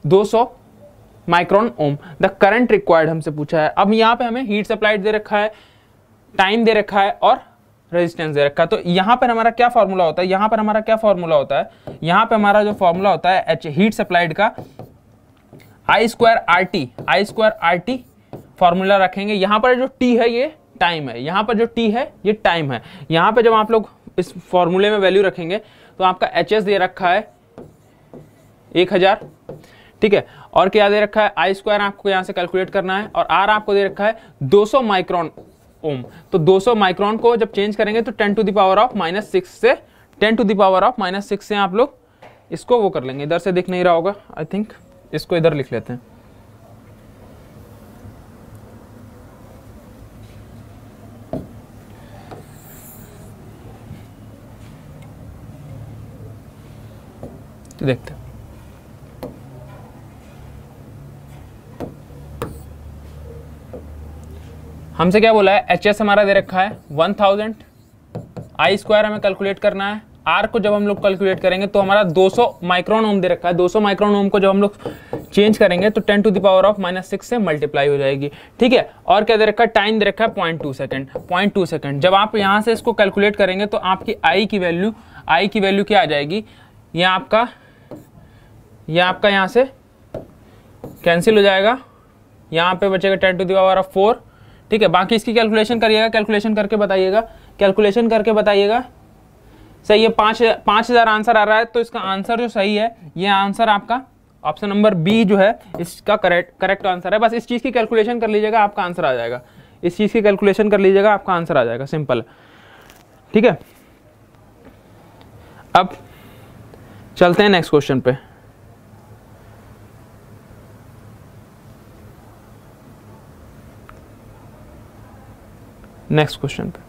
दो सौ micron ohm. The current required हमसे पूछा है। अब यहाँ पे हमें हीट सप्लाइड दे रखा है, टाइम दे रखा है और रेजिस्टेंस दे रखा है। तो यहाँ पर हमारा क्या फॉर्मूला होता है, यहाँ पर हमारा क्या फॉर्मूला होता है, यहाँ पे हमारा जो फॉर्मूला होता है एच हीट सप्लाइड का I square R T, I square R T formula रखेंगे। यहाँ पर जो टी है ये टाइम है, यहाँ पर जो टी है ये टाइम है। यहाँ पे जब आप लोग इस फॉर्मूले में वैल्यू रखेंगे तो आपका एच एस दे रखा है एक हजार, ठीक है, और क्या दे रखा है, आई स्क्वायर आपको यहाँ से कैलकुलेट करना है, और आर आपको दे रखा है दो सौ माइक्रोन ओम। तो दो सौ माइक्रोन को जब चेंज करेंगे तो ten to the power of minus six से ten to the power of minus six से आप लोग इसको वो कर लेंगे। इधर से दिख नहीं रहा होगा, आई थिंक इसको इधर लिख लेते हैं। तो देखते हैं हमसे क्या बोला है, एच एस हमारा दे रखा है वन थाउजेंड, आई स्क्वायर हमें कैलकुलेट करना है, आर को जब हम लोग कैलकुलेट करेंगे तो हमारा दो सौ माइक्रोन ओम दे रखा है। दो सौ माइक्रोन ओम को जब हम लोग चेंज करेंगे तो ten to the power of minus six से मल्टीप्लाई हो जाएगी, ठीक है। और क्या दे रखा है, टाइम दे रखा है point two second, point two second. जब आप यहाँ से इसको कैलकुलेट करेंगे तो आपकी आई की वैल्यू, आई की वैल्यू क्या आ जाएगी, ये आपका ये आपका यहाँ से कैंसिल हो जाएगा, यहाँ पे बचेगा ten to the power of four, ठीक है। बाकी इसकी कैलकुलेशन करिएगा, कैलकुलेशन करके बताइएगा, कैलकुलेशन करके बताइएगा। सही है, पाँच पाँच हज़ार आंसर आ रहा है, तो इसका आंसर जो सही है ये आंसर आपका ऑप्शन नंबर बी जो है इसका करेक्ट करेक्ट आंसर है। बस इस चीज़ की कैलकुलेशन कर लीजिएगा, आपका आंसर आ जाएगा। इस चीज़ की कैलकुलेशन कर लीजिएगा, आपका आंसर आ जाएगा, सिंपल, ठीक है। अब चलते हैं नेक्स्ट क्वेश्चन पे। नेक्स्ट क्वेश्चन पे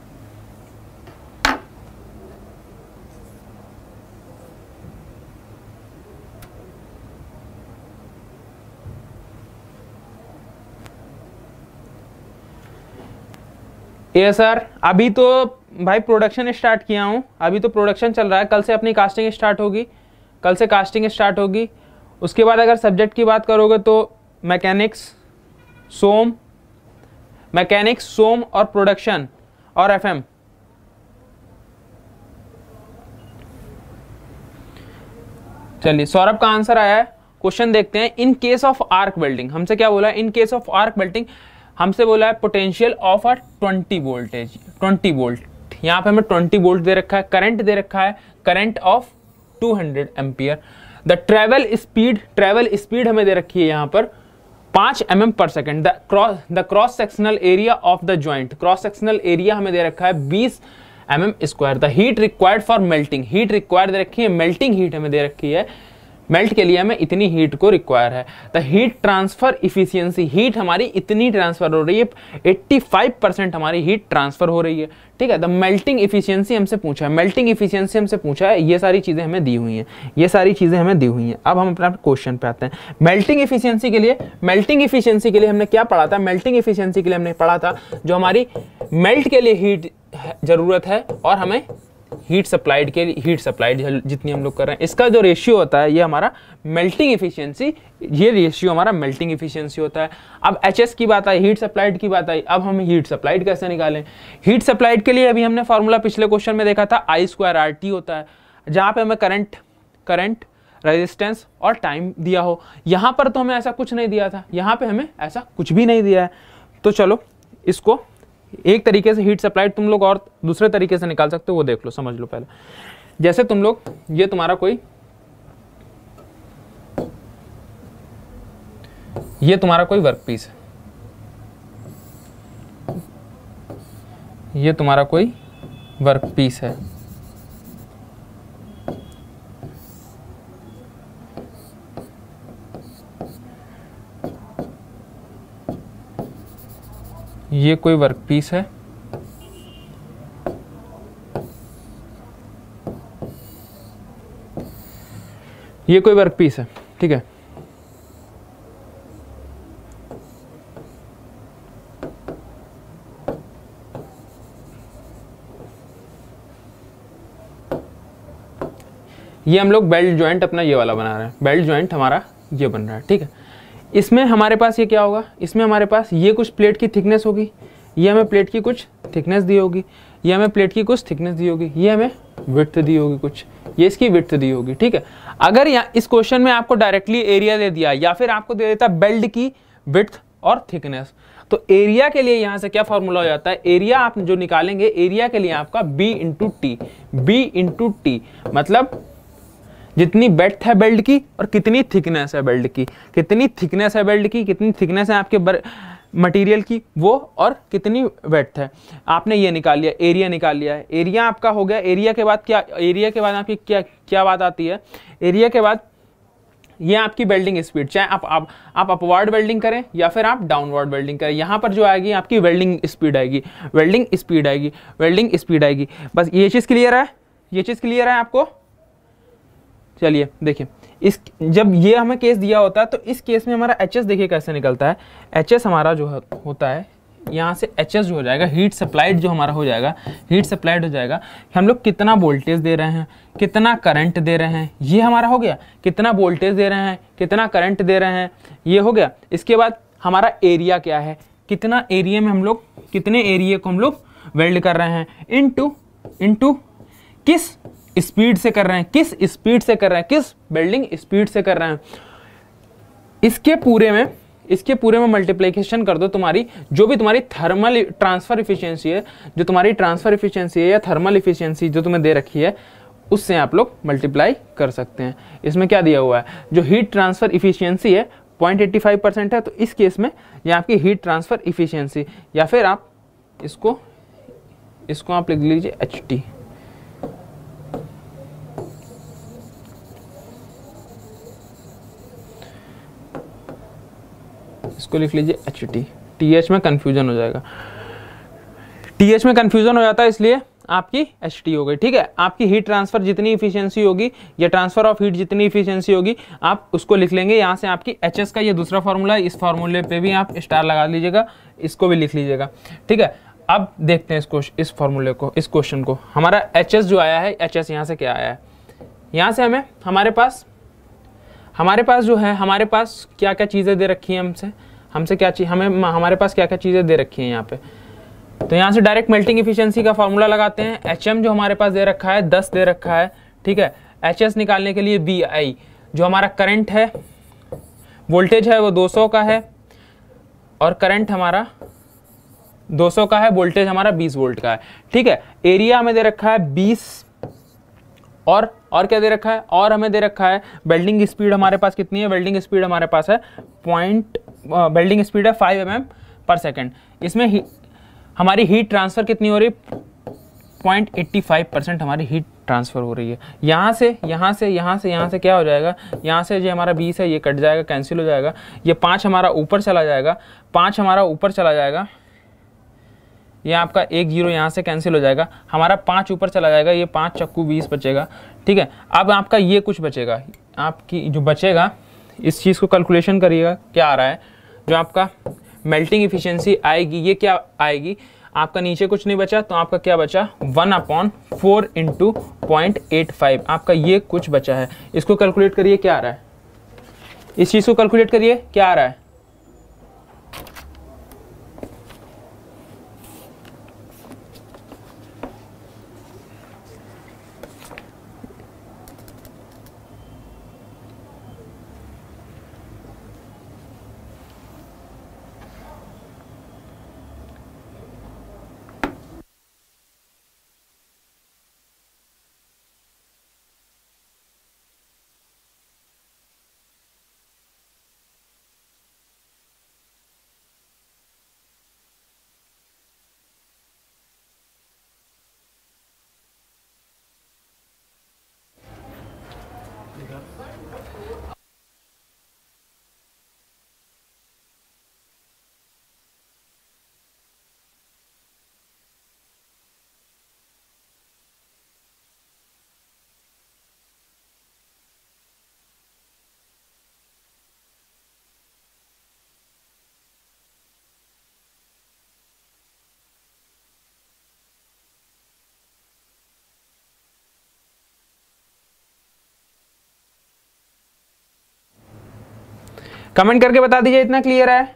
ये सर अभी तो भाई प्रोडक्शन स्टार्ट किया हूं, अभी तो प्रोडक्शन चल रहा है, कल से अपनी कास्टिंग स्टार्ट होगी, कल से कास्टिंग स्टार्ट होगी। उसके बाद अगर सब्जेक्ट की बात करोगे तो मैकेनिक्स, सोम, मैकेनिक्स, सोम और प्रोडक्शन और एफएम। चलिए सौरभ का आंसर आया है, क्वेश्चन देखते हैं। In case of arc welding हमसे क्या बोला है, in case of arc welding हमसे बोला है potential of a twenty voltage, twenty volt, यहाँ पे हमें ट्वेंटी वोल्ट दे रखा है, करंट दे रखा है current of two hundred ampere. The travel speed, travel speed हमें दे रखी है यहाँ पर पाँच एम एम पर second. The cross the cross sectional area of the joint, cross sectional area हमें दे रखा है बीस M M square. The heat required for melting, heat required दे रखी है, मेल्टिंग हीट हमें दे रखी है, मेल्ट के लिए हमें इतनी हीट को रिक्वायर है। The heat transfer efficiency, heat हमारी इतनी ट्रांसफर हो रही है, पचासी परसेंट हमारी हीट ट्रांसफर हो रही है, ठीक है। द मेल्टिंग इफिशियंसी हमसे पूछा है, मेल्टिंग इफिशियंसी हमसे पूछा है, ये सारी चीजें हमें दी हुई हैं, ये सारी चीजें हमें दी हुई हैं। अब हम अपना क्वेश्चन पे आते हैं। मेल्टिंग इफिशियंसी के लिए, मेल्टिंग इफिशियंसी के लिए हमने क्या पढ़ा था, मेल्टिंग इफिशियंसी के लिए हमने पढ़ा था जो हमारी मेल्ट के लिए हीट जरूरत है और हमें हीट सप्लाइड के लिए, हीट सप्लाइड जितनी हम लोग कर रहे हैं इसका जो रेशियो होता है ये हमारा मेल्टिंग इफिशियंसी, ये रेशियो हमारा मेल्टिंग इफिशियंसी होता है। अब एचएस की बात आई, हीट सप्लाइड की बात आई, अब हम हीट सप्लाइड कैसे निकालें। हीट सप्लाइड के लिए अभी हमने फॉर्मूला पिछले क्वेश्चन में देखा था, आई स्क्वायर आर टी होता है, जहाँ पे हमें करंट करंट रेजिस्टेंस और टाइम दिया हो। यहाँ पर तो हमें ऐसा कुछ नहीं दिया था, यहाँ पे हमें ऐसा कुछ भी नहीं दिया है। तो चलो इसको एक तरीके से हीट सप्लाइड तुम लोग और दूसरे तरीके से निकाल सकते हो, वो देख लो, समझ लो पहले। जैसे तुम लोग, ये तुम्हारा कोई ये तुम्हारा कोई वर्क पीस है, ये तुम्हारा कोई वर्क पीस है, ये कोई वर्क पीस है, ये कोई वर्क पीस है, ठीक है। ये हम लोग बेल्ट जॉइंट अपना ये वाला बना रहे हैं, बेल्ट जॉइंट हमारा ये बन रहा है, ठीक है। इसमें हमारे पास ये क्या होगा, इसमें हमारे पास ये कुछ प्लेट की थिकनेस होगी, ये हमें प्लेट की कुछ थिकनेस दी होगी, ये हमें प्लेट की कुछ थिकनेस दी होगी, ये हमें विड्थ दी होगी कुछ, ये इसकी विड्थ दी होगी, ठीक है। अगर यहाँ इस क्वेश्चन में आपको डायरेक्टली एरिया दे दिया या फिर आपको दे देता बेल्ट की विड्थ और थिकनेस, तो एरिया के लिए यहाँ से क्या फॉर्मूला हो जाता है, एरिया आप जो निकालेंगे एरिया के लिए आपका B into T, B into T मतलब जितनी बेल्ट है बेल्ट की और कितनी थिकनेस है बेल्ट की, कितनी थिकनेस है बेल्ट की, कितनी थिकनेस है आपके मटेरियल की वो, और कितनी वेट है, आपने ये निकाल लिया, एरिया निकाल लिया है। एरिया आपका हो गया। एरिया के बाद क्या, एरिया के बाद आपकी क्या क्या बात आती है, एरिया के बाद ये आपकी वेल्डिंग स्पीड, चाहे आप आप आप अपवर्ड वेल्डिंग करें या फिर आप डाउनवर्ड वेल्डिंग करें, यहाँ पर जो आएगी आपकी वेल्डिंग स्पीड आएगी, वेल्डिंग स्पीड आएगी, वेल्डिंग स्पीड आएगी। बस ये चीज़ क्लियर है, ये चीज़ क्लियर है आपको। चलिए देखिए, इस जब ये हमें केस दिया होता है तो इस केस में हमारा एच एस देखिए कैसे निकलता है। एच एस हमारा जो होता है यहाँ से एच एस जो हो जाएगा, हीट सप्लाइड जो हमारा हो जाएगा, हीट सप्लाइड हो जाएगा। हम लोग कितना वोल्टेज दे रहे हैं, कितना करंट दे रहे हैं, ये हमारा हो गया। कितना वोल्टेज दे रहे हैं, कितना करंट दे रहे हैं, ये हो गया। इसके बाद हमारा एरिया क्या है, कितना एरिया में हम लोग, कितने एरिया को हम लोग वेल्ड कर रहे हैं, इनटू इनटू किस स्पीड से कर रहे हैं, किस स्पीड से कर रहे हैं, किस वेल्डिंग स्पीड से कर रहे हैं। इसके पूरे में इसके पूरे में मल्टीप्लिकेशन कर दो, तुम्हारी जो भी तुम्हारी थर्मल ट्रांसफर इफिशिएंसी है, जो तुम्हारी ट्रांसफर इफिशिएंसी है या थर्मल इफिशिएंसी जो तुम्हें दे रखी है, उससे आप लोग मल्टीप्लाई कर सकते हैं। इसमें क्या दिया हुआ है, जो हीट ट्रांसफर इफिशिएंसी है पॉइंट एट्टी फाइव परसेंट है, तो इस केस में ये आपकी हीट ट्रांसफर इफिशिएंसी, या फिर आप इसको इसको आप लिख लीजिए एच टी। इसको लिख लीजिए एच टी। टी एच में कंफ्यूजन हो जाएगा, टी एच में कंफ्यूजन हो जाता है, इसलिए आपकी एच टी हो गई, ठीक है। आपकी हीट ट्रांसफर जितनी इफिशियंसी होगी या ट्रांसफर ऑफ हीट जितनी इफिशियंसी होगी आप उसको लिख लेंगे। यहाँ से आपकी एच एस का ये दूसरा फॉर्मूला है, इस फॉर्मूले पे भी आप स्टार लगा लीजिएगा, इसको भी लिख लीजिएगा, ठीक है। अब देखते हैं इसको, इस फॉर्मूले को, इस क्वेश्चन को। हमारा एच एस जो आया है, एच एस यहाँ से क्या आया है, यहाँ से हमें हमारे पास हमारे पास जो है, हमारे पास क्या क्या चीज़ें दे रखी हैं, हमसे हमसे क्या चीज हमें हमारे पास क्या क्या चीज़ें दे रखी हैं यहाँ पे। तो यहाँ से डायरेक्ट मेल्टिंग इफिशियंसी का फॉर्मूला लगाते हैं। एच एम जो हमारे पास दे रखा है दस दे रखा है, ठीक है। एच एस निकालने के लिए बी आई, जो हमारा करंट है, वोल्टेज है वो दो सौ का है, और करंट हमारा दो सौ का है, वोल्टेज हमारा बीस वोल्ट का है, ठीक है। एरिया हमें दे रखा है बीस, और और क्या दे रखा है, और हमें दे रखा है वेल्डिंग स्पीड हमारे पास कितनी है, वेल्डिंग स्पीड हमारे पास है पॉइंट वेल्डिंग स्पीड है फाइव एम एम पर सेकेंड। इसमें ही, हमारी हीट ट्रांसफर कितनी हो रही है, पॉइंट एट्टी फाइव परसेंट हमारी हीट ट्रांसफर हो रही है। यहाँ से यहाँ से यहाँ से यहाँ से क्या हो जाएगा, यहाँ से जो हमारा बीस है ये कट जाएगा, कैंसिल हो जाएगा, ये पाँच हमारा ऊपर चला जाएगा, पाँच हमारा ऊपर चला जाएगा, ये आपका एक जीरो यहाँ से कैंसिल हो जाएगा, हमारा पाँच ऊपर चला जाएगा, ये पाँच चक्कू बीस बचेगा, ठीक है। अब आपका ये कुछ बचेगा, आपकी जो बचेगा इस चीज़ को कैलकुलेशन करिएगा क्या आ रहा है, जो आपका मेल्टिंग इफिशियंसी आएगी ये क्या आएगी, आपका नीचे कुछ नहीं बचा, तो आपका क्या बचा, one upon four into point eight five, आपका ये कुछ बचा है। इसको कैलकुलेट करिए क्या आ रहा है, इस चीज़ को कैलकुलेट करिए क्या आ रहा है। कमेंट करके बता दीजिए इतना क्लियर है।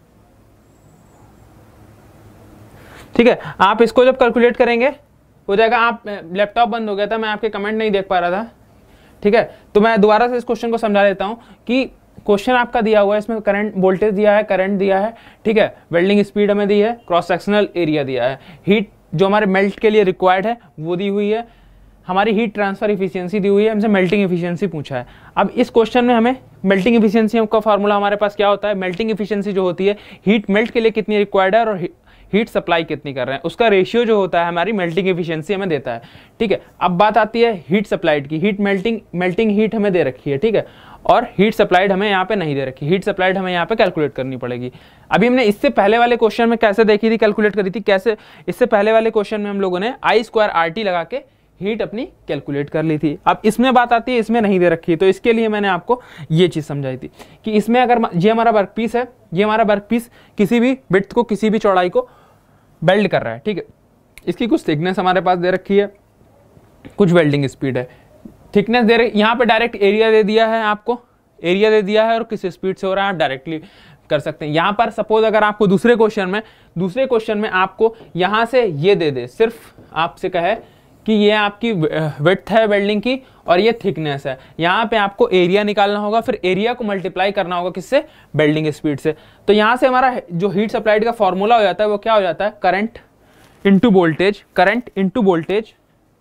ठीक है, आप इसको जब कैलकुलेट करेंगे हो जाएगा। आप लैपटॉप बंद हो गया था, मैं आपके कमेंट नहीं देख पा रहा था। ठीक है, तो मैं दोबारा से इस क्वेश्चन को समझा देता हूं कि क्वेश्चन आपका दिया हुआ है, इसमें करंट वोल्टेज दिया है, करंट दिया है, ठीक है, वेल्डिंग स्पीड हमें दी है, क्रॉस सेक्शनल एरिया दिया है, हीट जो हमारे मेल्ट के लिए रिक्वायर्ड है वो दी हुई है, हमारी हीट ट्रांसफर इफिशियंसी दी हुई है, हमसे मेल्टिंग इफिशियंसी पूछा है। अब इस क्वेश्चन में हमें मेल्टिंग इफिशियंसी का फार्मूला हमारे पास क्या होता है, मेल्टिंग इफिशियंसी जो होती है हीट मेल्ट के लिए कितनी रिक्वायर्ड है और हीट सप्लाई कितनी कर रहे हैं, उसका रेशियो जो होता है हमारी मेल्टिंग एफिशिएंसी हमें देता है। ठीक है, अब बात आती है हीट सप्लाइड की। हीट मेल्टिंग मेल्टिंग हीट हमें दे रखी है, ठीक है, और हीट सप्लाइड हमें यहाँ पे नहीं दे रखी। हीट सप्लाइड हमें यहाँ पे कैलकुलेट करनी पड़ेगी। अभी हमने इससे पहले वाले क्वेश्चन में कैसे देखी थी, कैलकुलेट करी थी कैसे, इससे पहले वाले क्वेश्चन में हम लोगों ने आई स्क्वायर आर टी लगा के हीट अपनी कैलकुलेट कर ली थी। अब इसमें बात आती है, इसमें नहीं दे रखी, तो इसके लिए मैंने आपको ये चीज़ समझाई थी कि इसमें अगर ये हमारा वर्क पीस है, ये हमारा वर्क पीस किसी भी विड्थ को, किसी भी चौड़ाई को वेल्ड कर रहा है, ठीक है, इसकी कुछ थिकनेस हमारे पास दे रखी है, कुछ वेल्डिंग स्पीड है, थिकनेस दे रही, यहाँ पे डायरेक्ट एरिया दे दिया है, आपको एरिया दे दिया है और किस स्पीड से हो रहा है आप डायरेक्टली कर सकते हैं। यहाँ पर सपोज अगर आपको दूसरे क्वेश्चन में दूसरे क्वेश्चन में आपको यहाँ से ये दे दे, सिर्फ आपसे कहे कि ये आपकी विड्थ है वेल्डिंग की और ये थिकनेस है, यहाँ पे आपको एरिया निकालना होगा, फिर एरिया को मल्टीप्लाई करना होगा किससे, वेल्डिंग स्पीड से। तो यहाँ से हमारा जो हीट सप्लाइड का फॉर्मूला हो जाता है वो क्या हो जाता है, current into voltage, current into voltage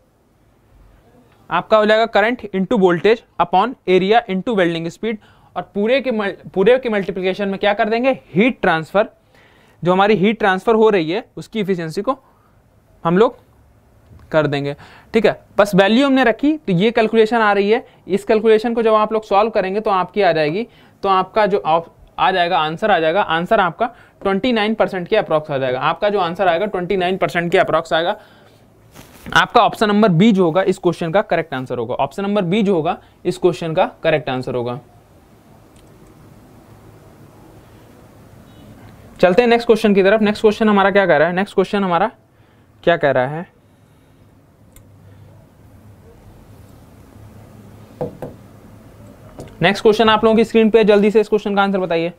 आपका हो जाएगा current into voltage upon area into welding speed, और पूरे के पूरे के मल्टीप्लिकेशन में क्या कर देंगे, हीट ट्रांसफर, जो हमारी हीट ट्रांसफर हो रही है उसकी इफिशियंसी को हम लोग कर देंगे। ठीक है, बस वैल्यू हमने रखी, तो ये कैलकुलेशन आ रही है। इस कैलकुलेशन को जब आप लोग सॉल्व करेंगे तो आपकी आ जाएगी, तो आपका जो आ जाएगा आंसर आ जाएगा, आंसर आपका उनतीस परसेंट के अप्रॉक्स आ जाएगा। आपका जो आंसर आएगा उनतीस परसेंट के अप्रॉक्स आएगा। आपका ऑप्शन नंबर बी जो होगा इस क्वेश्चन का करेक्ट आंसर होगा। ऑप्शन नंबर बी जो होगा इस क्वेश्चन का करेक्ट आंसर होगा। चलते हैं नेक्स्ट क्वेश्चन की तरफ। नेक्स्ट क्वेश्चन हमारा क्या कह रहा है, नेक्स्ट क्वेश्चन हमारा क्या कह रहा है, नेक्स्ट क्वेश्चन आप लोगों की स्क्रीन पे, जल्दी से इस क्वेश्चन का आंसर बताइए।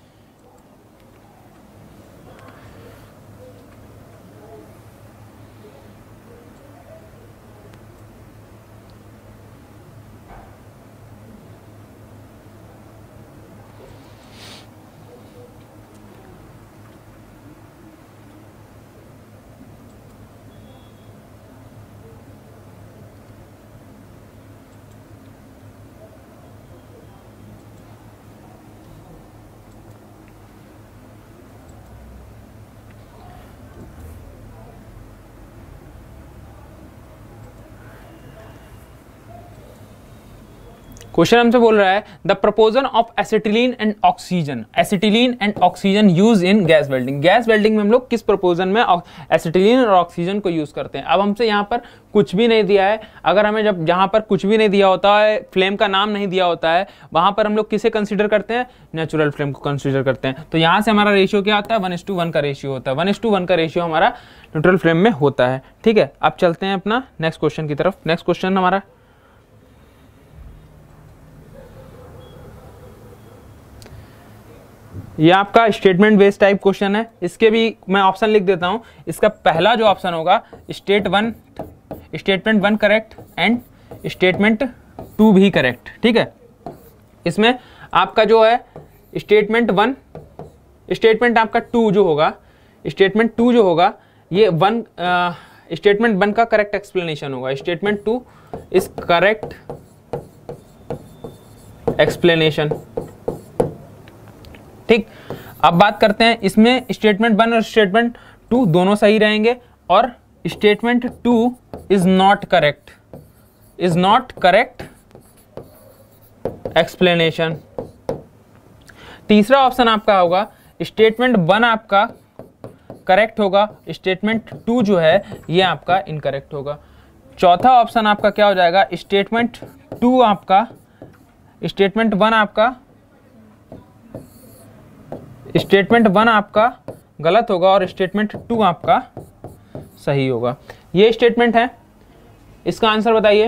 क्वेश्चन हमसे बोल रहा है the proportion of acetylene and oxygen, acetylene and oxygen use in gas welding. Gas welding में हम लोग किस प्रपोजन में एसिटिलीन और ऑक्सीजन को यूज करते हैं। अब हमसे यहाँ पर कुछ भी नहीं दिया है। अगर हमें जब जहाँ पर कुछ भी नहीं दिया होता है, फ्लेम का नाम नहीं दिया होता है, वहां पर हम लोग किसे कंसिडर करते हैं, नेचुरल फ्लेम को कंसिडर करते हैं। तो यहाँ से हमारा रेशियो क्या होता है, वन इज टू वन का रेशियो होता है, वन इज टू वन का रेशियो हमारा न्यूट्रल फ्लेम में होता है। ठीक है, अब चलते हैं अपना नेक्स्ट क्वेश्चन की तरफ। नेक्स्ट क्वेश्चन हमारा ये आपका स्टेटमेंट बेस्ड टाइप क्वेश्चन है। इसके भी मैं ऑप्शन लिख देता हूं। इसका पहला जो ऑप्शन होगा state one, statement one correct and statement two भी करेक्ट। ठीक है, इसमें आपका जो है स्टेटमेंट वन, स्टेटमेंट आपका टू जो होगा, स्टेटमेंट टू जो होगा ये वन, स्टेटमेंट वन का करेक्ट एक्सप्लेनेशन होगा। Statement two is correct explanation. ठीक, अब बात करते हैं इसमें स्टेटमेंट वन और स्टेटमेंट टू दोनों सही रहेंगे और statement two is not correct, is not correct explanation. तीसरा ऑप्शन आपका होगा स्टेटमेंट वन आपका करेक्ट होगा, स्टेटमेंट टू जो है ये आपका इनकरेक्ट होगा। चौथा ऑप्शन आपका क्या हो जाएगा, स्टेटमेंट टू आपका, स्टेटमेंट वन आपका स्टेटमेंट वन आपका गलत होगा और स्टेटमेंट टू आपका सही होगा। ये स्टेटमेंट है, इसका आंसर बताइए।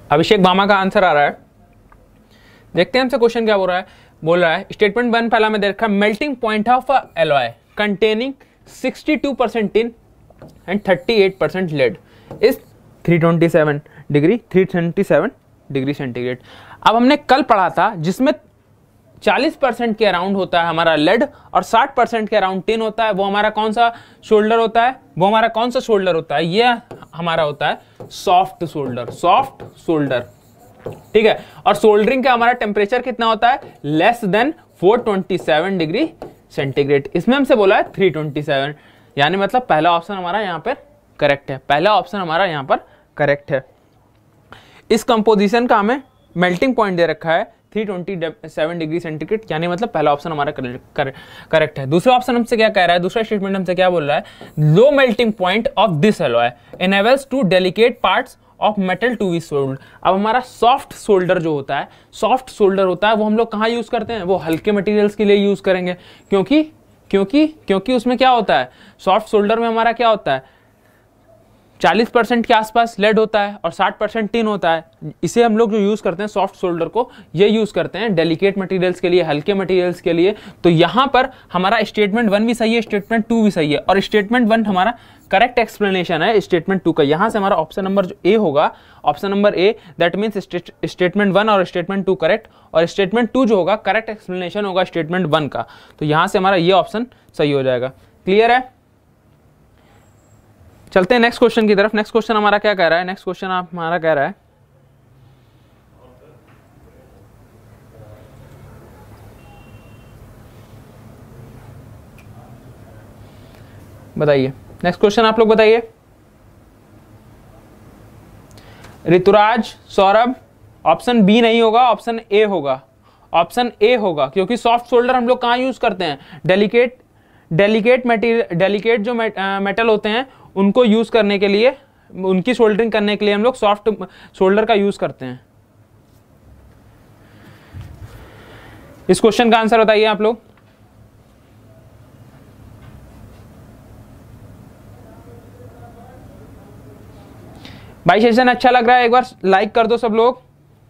अभिषेक भामा का आंसर आ रहा है, देखते हैं हमसे क्वेश्चन क्या बोल रहा है। बोल रहा है स्टेटमेंट वन पहला में दे रखा है melting point of a alloy containing sixty two percent tin and thirty eight percent lead is three twenty seven degree three twenty seven degree centigrade. अब हमने कल पढ़ा था जिसमें चालीस परसेंट के अराउंड होता है हमारा लेड और साठ परसेंट के अराउंड टिन होता है, वो हमारा कौन सा शोल्डर होता है, वो हमारा कौन सा शोल्डर होता है, ये हमारा होता है सॉफ्ट शोल्डर, सॉफ्ट शोल्डर, ठीक है। और सोल्डरिंग का हमारा टेम्परेचर कितना होता है, less than four twenty seven degree centigrade. इसमें हमसे बोला है थ्री ट्वेंटी सेवन, यानी मतलब पहला ऑप्शन हमारा यहाँ पर करेक्ट है, पहला ऑप्शन हमारा यहाँ पर करेक्ट है। इस कंपोजिशन का हमें मेल्टिंग पॉइंट दे रखा है three twenty seven degree centigrade, यानी मतलब पहला ऑप्शन हमारा करेक्ट है। दूसरा ऑप्शन हमसे क्या कह रहा है, दूसरा स्टेटमेंट हमसे क्या बोल रहा है, low melting point of this alloy enables to delicate parts of metal to be sold. अब हमारा सॉफ्ट सोल्डर जो होता है, सॉफ्ट सोल्डर होता है वो हम लोग कहाँ यूज करते हैं, वो हल्के मटेरियल्स के लिए यूज करेंगे, क्योंकि क्योंकि क्योंकि उसमें क्या होता है, सॉफ्ट सोल्डर में हमारा क्या होता है, चालीस परसेंट के आसपास लेड होता है और साठ परसेंट टिन होता है। इसे हम लोग जो यूज करते हैं सॉफ्ट सोल्डर को, ये यूज करते हैं डेलिकेट मटेरियल्स के लिए, हल्के मटेरियल्स के लिए। तो यहाँ पर हमारा स्टेटमेंट वन भी सही है, स्टेटमेंट टू भी सही है, और स्टेटमेंट वन हमारा करेक्ट एक्सप्लेनेशन है स्टेटमेंट टू का। यहाँ से हमारा ऑप्शन नंबर जो ए होगा, option number A, that means statement one और स्टेटमेंट टू करेक्ट, और स्टेटमेंट टू जो होगा करेक्ट एक्सप्लेनेशन होगा स्टेटमेंट वन का। तो यहाँ से हमारा ये ऑप्शन सही हो जाएगा। क्लियर है? चलते हैं नेक्स्ट क्वेश्चन की तरफ। नेक्स्ट क्वेश्चन हमारा क्या कह रहा है, नेक्स्ट क्वेश्चन आप हमारा कह रहा है, बताइए नेक्स्ट क्वेश्चन आप लोग बताइए। ऋतुराज, सौरभ, ऑप्शन बी नहीं होगा, ऑप्शन ए होगा, ऑप्शन ए होगा, क्योंकि सॉफ्ट शोल्डर हम लोग कहाँ यूज करते हैं, डेलिकेट डेलिकेट मटेरियल, डेलिकेट जो मेटल होते हैं उनको यूज करने के लिए, उनकी सोल्डरिंग करने के लिए हम लोग सॉफ्ट शोल्डर का यूज करते हैं। इस क्वेश्चन का आंसर बताइए आप लोग। भाई सेशन अच्छा लग रहा है, एक बार लाइक कर दो सब लोग।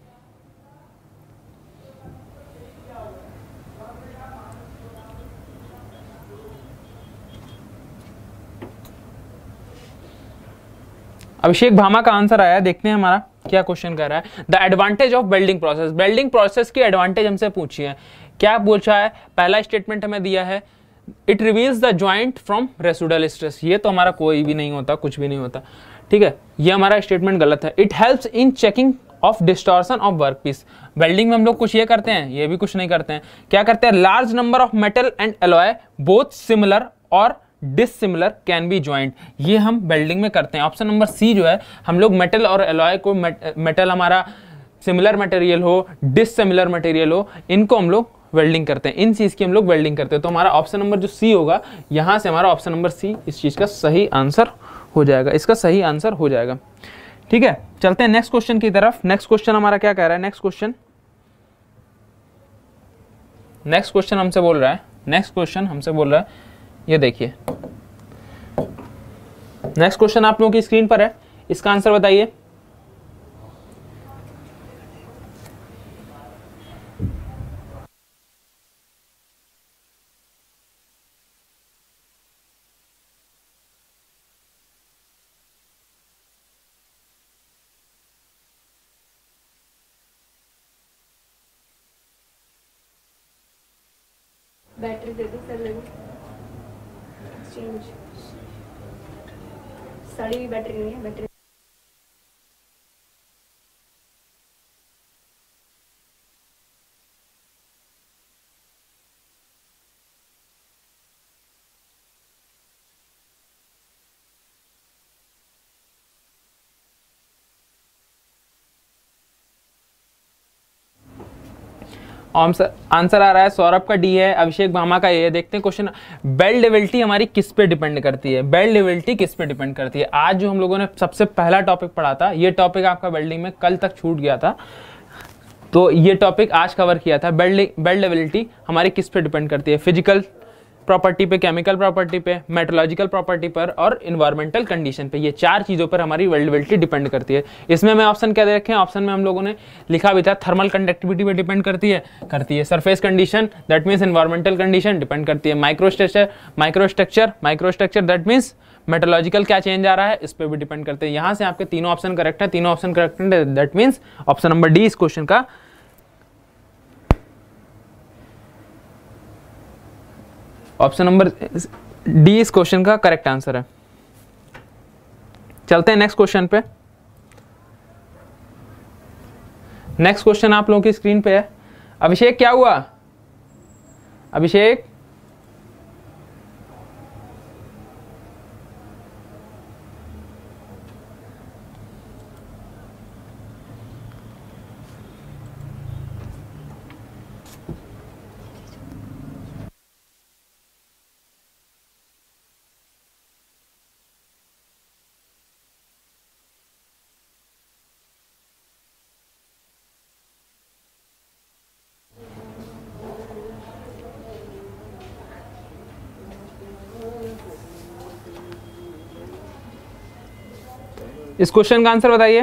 अभिषेक भामा का आंसर आया, देखते हैं हमारा क्या क्वेश्चन कर रहा है। The advantage of welding process, welding process की एडवांटेज हमसे पूछी है। क्या पूछा है, पहला स्टेटमेंट हमें दिया है, it reveals the joint from residual stress. ये तो हमारा कोई भी नहीं होता, कुछ भी नहीं होता, ठीक है, ये हमारा स्टेटमेंट गलत है। It helps in checking of distortion of work piece. Welding में हम लोग कुछ ये करते हैं, ये भी कुछ नहीं करते हैं। क्या करते हैं, large number of metal and alloy both similar और डिसिमिलर कैन बी ज्वाइंट, ये हम वेल्डिंग में करते हैं। ऑप्शन नंबर सी जो है, हम लोग मेटल और एलॉय को, मेटल हमारा सिमिलर मटेरियल हो, डिसिमिलर मटेरियल हो, इनको हम लोग वेल्डिंग करते हैं, इन चीज की हम लोग वेल्डिंग करते हैं। तो हमारा ऑप्शन नंबर जो सी होगा, यहां से हमारा ऑप्शन नंबर सी इस चीज का सही आंसर हो जाएगा, इसका सही आंसर हो जाएगा। ठीक है, चलते हैं नेक्स्ट क्वेश्चन की तरफ। नेक्स्ट क्वेश्चन हमारा क्या कह रहा है, नेक्स्ट क्वेश्चन नेक्स्ट क्वेश्चन हमसे बोल रहा है, नेक्स्ट क्वेश्चन हमसे बोल रहा है, ये देखिए नेक्स्ट क्वेश्चन आप लोगों की स्क्रीन पर है, इसका आंसर बताइए। बैटरी दे दो सर, लगी एक्सचेंज साड़ी की बैटरी नहीं है, बैटरी आंसर आ रहा है सौरभ का डी है, अभिषेक भामा का ए है। देखते हैं क्वेश्चन, बेल्डेबिलिटी हमारी किस पे डिपेंड करती है, बेल्डेबिलिटी किस पे डिपेंड करती है। आज जो हम लोगों ने सबसे पहला टॉपिक पढ़ा था, ये टॉपिक आपका वेल्डिंग में कल तक छूट गया था, तो ये टॉपिक आज कवर किया था। बेल्ड बेल्डेबिलिटी हमारी किस पे डिपेंड करती है, फिजिकल प्रॉपर्टी पे, केमिकल प्रॉपर्टी पे, मेट्रोलॉजिकल प्रॉपर्टी पर और इन्वायरमेंटल कंडीशन पे। ये चार चीज़ों पर हमारी वेल्डेबिलिटी डिपेंड करती है। इसमें मैं ऑप्शन क्या दे रखे हैं, ऑप्शन में हम लोगों ने लिखा भी था थर्मल कंडक्टिविटी पे डिपेंड करती है करती है surface condition that means environmental condition depend करती है, microstructure microstructure microstructure that means metrological क्या चेंज आ रहा है, इस पर भी डिपेंड करते हैं। यहाँ से आपके तीनों ऑप्शन करेक्ट है, तीनों ऑप्शन करेक्ट है, that means option number D इस क्वेश्चन का ऑप्शन नंबर डी इस क्वेश्चन का करेक्ट आंसर है। चलते हैं नेक्स्ट क्वेश्चन पे। नेक्स्ट क्वेश्चन आप लोगों की स्क्रीन पे है। अभिषेक क्या हुआ? अभिषेक इस क्वेश्चन का आंसर बताइए।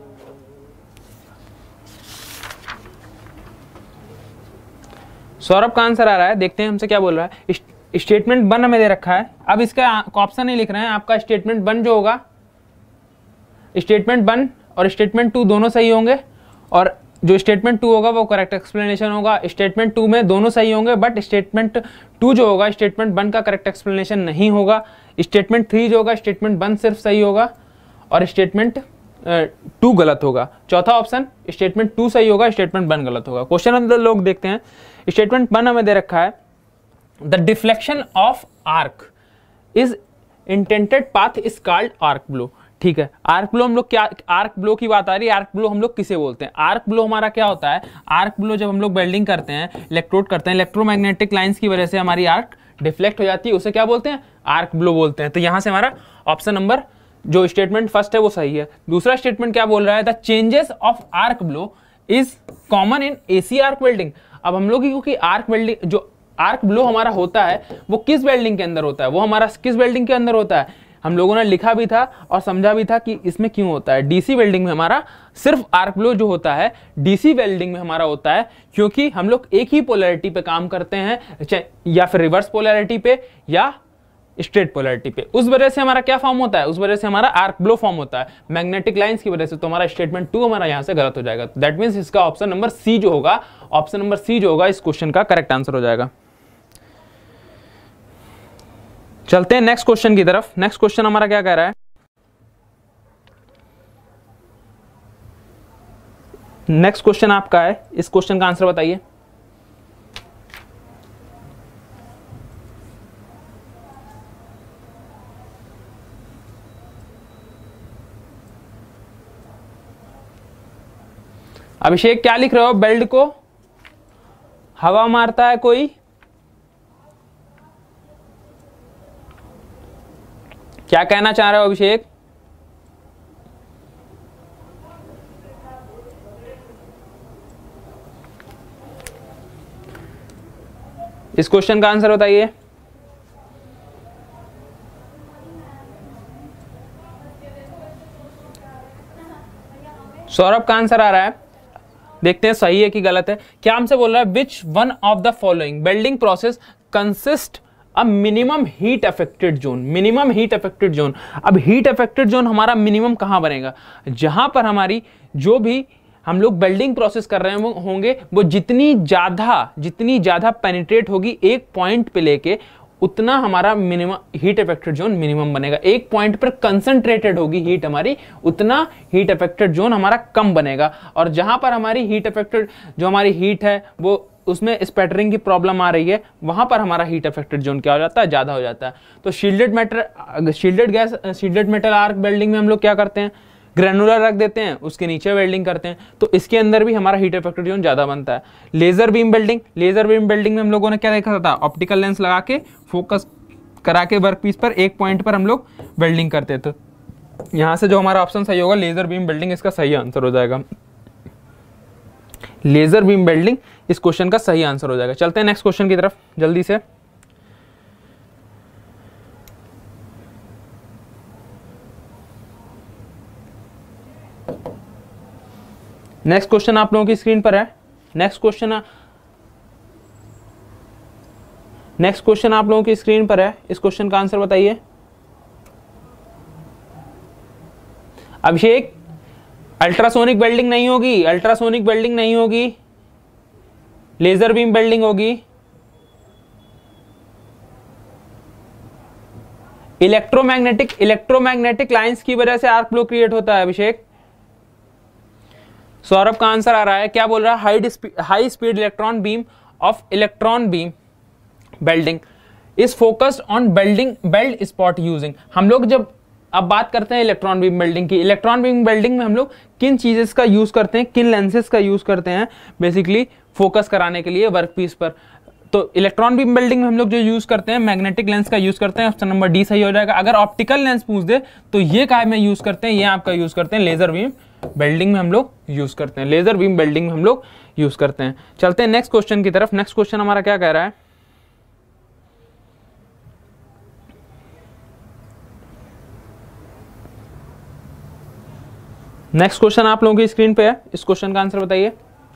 सौरभ का आंसर आ रहा है, देखते हैं हमसे क्या बोल रहा है। स्टेटमेंट वन हमें दे रखा है, अब इसका ऑप्शन नहीं लिख रहे हैं। आपका स्टेटमेंट वन जो होगा, स्टेटमेंट वन और स्टेटमेंट टू दोनों सही होंगे, और जो स्टेटमेंट टू होगा वो करेक्ट एक्सप्लेनेशन होगा। स्टेटमेंट टू में दोनों सही होंगे, बट स्टेटमेंट टू जो होगा स्टेटमेंट वन का करेक्ट एक्सप्लेनेशन नहीं होगा। स्टेटमेंट थ्री जो होगा स्टेटमेंट वन सिर्फ सही होगा और स्टेटमेंट टू गलत होगा। चौथा ऑप्शन स्टेटमेंट टू सही होगा, स्टेटमेंट वन गलत होगा। क्वेश्चन अंदर लोग देखते हैं। स्टेटमेंट वन हमें दे रखा है, the deflection of arc is intended path is called arc blow. ठीक है, आर्क ब्लो हम लोग क्या, आर्क ब्लो की बात आ रही है। आर्क ब्लो हम लोग किसे बोलते हैं? आर्क ब्लो हमारा क्या होता है? आर्क ब्लो जब हम लोग वेल्डिंग करते हैं, इलेक्ट्रोड करते हैं, इलेक्ट्रोमैग्नेटिक लाइंस की वजह से हमारी आर्क डिफ्लेक्ट हो जाती है, उसे क्या बोलते हैं? आर्क ब्लो बोलते हैं। तो यहां से हमारा ऑप्शन नंबर जो स्टेटमेंट फर्स्ट है वो सही है। दूसरा स्टेटमेंट क्या बोल रहा है? The changes of arc blow is common in AC arc welding. अब हम लोग क्योंकि आर्क वेल्डिंग, जो आर्क ब्लो हमारा होता है वो किस वेल्डिंग के अंदर होता है? वो हमारा किस वेल्डिंग के अंदर होता है? हम लोगों ने लिखा भी था और समझा भी था कि इसमें क्यों होता है। डीसी वेल्डिंग में हमारा सिर्फ आर्क ब्लो जो होता है डीसी वेल्डिंग में हमारा होता है, क्योंकि हम लोग एक ही पोलैरिटी पे काम करते हैं, या फिर रिवर्स पोलैरिटी पे या स्ट्रेट पोलैरिटी पे। उस वजह से हमारा क्या फॉर्म होता है? उस वजह से हमारा आर्क ब्लो फॉर्म होता है मैग्नेटिक लाइंस की वजह से। तो हमारा स्टेटमेंट टू हमारा यहां से गलत हो जाएगा। दैट मींस इसका ऑप्शन नंबर सी जो होगा, ऑप्शन नंबर सी जो होगा इस क्वेश्चन का करेक्ट आंसर हो जाएगा। चलते हैं नेक्स्ट क्वेश्चन की तरफ। नेक्स्ट क्वेश्चन हमारा क्या कह रहा है? नेक्स्ट क्वेश्चन आपका है, इस क्वेश्चन का आंसर बताइए। अभिषेक क्या लिख रहे हो? बेल्ट को हवा मारता है कोई? क्या कहना चाह रहे हो अभिषेक? इस क्वेश्चन का आंसर बताइए। सौरभ का आंसर आ रहा है, देखते हैं सही है कि गलत है। क्या हमसे बोल रहा है? Which one of the following welding process consist a minimum heat affected zone. Minimum heat affected zone, अब हीट अफेक्टेड जोन हमारा मिनिमम कहां बनेगा? जहां पर हमारी जो भी हम लोग वेल्डिंग प्रोसेस कर रहे होंगे वो जितनी ज्यादा जितनी ज्यादा पेनिट्रेट होगी एक पॉइंट पे लेके, उतना हमारा minimum heat affected zone minimum बनेगा। एक पॉइंट पर कंसंट्रेटेड होगी हीट हमारी, उतना हीट अफेक्टेड जोन हमारा कम बनेगा। और जहां पर हमारी हीट अफेक्टेड जो हमारी हीट है वो उसमें स्पैटरिंग की प्रॉब्लम आ रही है, वहां पर हमारा हीट अफेक्टेड जोन क्या हो जाता है? ज्यादा हो जाता है। तो shielded metal shielded gas shielded metal arc welding में हम लोग क्या करते हैं? ग्रेनुलर रख देते हैं, उसके नीचे वेल्डिंग करते हैं, तो इसके अंदर भी हमारा हीट अफेक्टेड जोन ज्यादा बनता है। Laser beam welding, laser beam welding में हम लोगों ने क्या देखा था? ऑप्टिकल लेंस लगा के फोकस करा के वर्कपीस पर एक पॉइंट पर हम लोग वेल्डिंग करते थे। यहां से जो हमारा ऑप्शन सही होगा लेजर बीम वेल्डिंग, इसका सही आंसर हो जाएगा। लेजर बीम वेल्डिंग इस क्वेश्चन का सही आंसर हो जाएगा। चलते हैं नेक्स्ट क्वेश्चन की तरफ जल्दी से। नेक्स्ट क्वेश्चन आप लोगों की स्क्रीन पर है। नेक्स्ट क्वेश्चन नेक्स्ट क्वेश्चन आप लोगों की स्क्रीन पर है। इस क्वेश्चन का आंसर बताइए। अभिषेक, अल्ट्रासोनिक वेल्डिंग नहीं होगी, अल्ट्रासोनिक वेल्डिंग नहीं होगी, लेजर बीम वेल्डिंग होगी। इलेक्ट्रोमैग्नेटिक इलेक्ट्रोमैग्नेटिक लाइंस की वजह से आर्क फ्लो क्रिएट होता है। अभिषेक, सौरभ का आंसर आ रहा है, क्या बोल रहा है? High high speed electron beam of electron beam welding is focused on welding weld spot using. हम लोग जब अब बात करते हैं इलेक्ट्रॉन बीम वेल्डिंग की, इलेक्ट्रॉन बीम वेल्डिंग में हम लोग किन चीजेस का यूज करते हैं, किन लेंसेज का यूज करते हैं बेसिकली फोकस कराने के लिए वर्कपीस पर। तो इलेक्ट्रॉन बीम वेल्डिंग में हम लोग जो यूज करते हैं मैग्नेटिक लेंस का यूज करते हैं। ऑप्शन नंबर डी सही हो जाएगा। अगर ऑप्टिकल लेंस पूछ दे तो ये काय में यूज करते हैं, ये आपका यूज करते हैं लेजर बीम वेल्डिंग में हम लोग यूज करते हैं, लेजर बीम वेल्डिंग में हम लोग यूज करते हैं। चलते हैं नेक्स्ट क्वेश्चन की तरफ। नेक्स्ट क्वेश्चन हमारा क्या कह रहा है? नेक्स्ट क्वेश्चन आप लोगों की स्क्रीन पे है। इस क्वेश्चन का आंसर बताइए।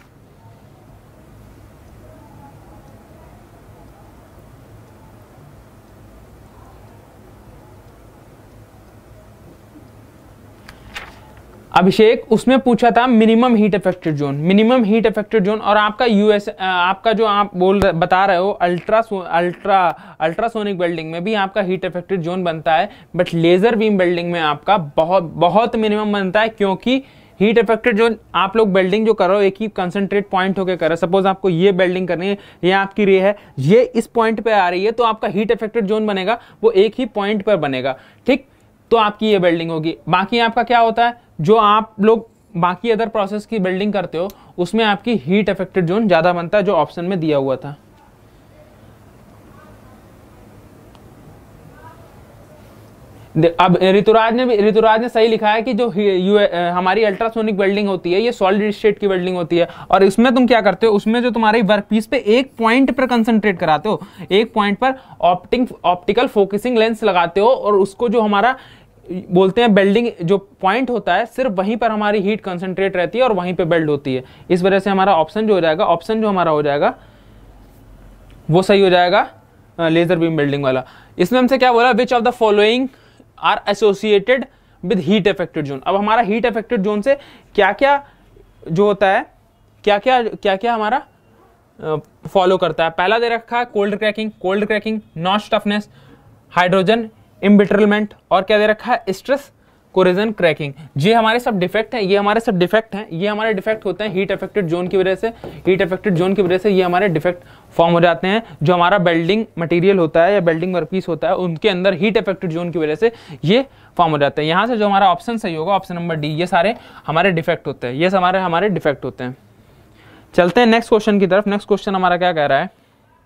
अभिषेक, उसमें पूछा था minimum heat affected zone, minimum heat affected zone, और आपका यूएस आपका जो आप बोल बता रहे हो अल्ट्रा अल्ट्रा अल्ट्रासोनिक वेल्डिंग में भी आपका हीट इफेक्टेड जोन बनता है, बट लेजर बीम वेल्डिंग में आपका बहुत बहुत मिनिमम बनता है, क्योंकि हीट इफेक्टेड जोन आप लोग वेल्डिंग जो कर रहे हो एक ही कंसंट्रेट पॉइंट होकर कर रहे हो। सपोज आपको ये वेल्डिंग करनी है, ये आपकी रे है, ये इस पॉइंट पे आ रही है, तो आपका हीट इफेक्टेड जोन बनेगा वो एक ही पॉइंट पर बनेगा, ठीक। तो आपकी ये वेल्डिंग होगी। बाकी आपका क्या होता है, जो आप लोग बाकी अदर प्रोसेस की वेल्डिंग करते हो उसमें आपकी हीट इफेक्टेड जोन ज्यादा बनता है, जो ऑप्शन में दिया हुआ था। अब ऋतुराज ने भी ऋतुराज ने सही लिखा है कि जो यू हमारी अल्ट्रासोनिक वेल्डिंग होती है ये सॉलिड स्टेट की वेल्डिंग होती है, और इसमें तुम क्या करते हो, उसमें जो तुम्हारी वर्कपीस पे एक पॉइंट पर कंसंट्रेट कराते हो, एक पॉइंट पर ऑप्टिंग ऑप्टिकल फोकसिंग लेंस लगाते हो, और उसको जो हमारा बोलते हैं बेल्डिंग जो पॉइंट होता है सिर्फ वहीं पर हमारी हीट कंसंट्रेट रहती है और वहीं पे बेल्ड होती है। इस वजह से हमारा ऑप्शन जो हो जाएगा ऑप्शन जो हमारा हो जाएगा वो सही हो जाएगा, लेजर बीम वेल्डिंग वाला। इसमें हमसे क्या बोला, which of the following are associated with heat affected zone. अब हमारा हीट इफेक्टेड जोन से क्या क्या जो होता है, क्या क्या क्या क्या हमारा फॉलो करता है। पहला दे रखा है cold cracking, cold cracking, notch toughness, hydrogen embrittlement, और क्या दे रखा है स्ट्रेस कोरिजन क्रैकिंग। ये हमारे सब डिफेक्ट हैं, ये हमारे सब डिफेक्ट हैं, ये हमारे डिफेक्ट होते हैं हीट इफेक्टेड जोन की वजह से। हीट इफेक्टेड जोन की वजह से ये हमारे डिफेक्ट फॉर्म हो जाते हैं। जो हमारा बेल्डिंग मटेरियल होता है या बेल्डिंग वर्कपीस होता है उनके अंदर हीट इफेक्टेड जोन की वजह से ये फॉर्म हो जाते हैं। यहाँ से जो हमारा ऑप्शन सही होगा ऑप्शन नंबर डी, ये सारे हमारे डिफेक्ट होते हैं, ये हमारे हमारे डिफेक्ट होते हैं। चलते हैं नेक्स्ट क्वेश्चन की तरफ। नेक्स्ट क्वेश्चन हमारा क्या कह रहा है,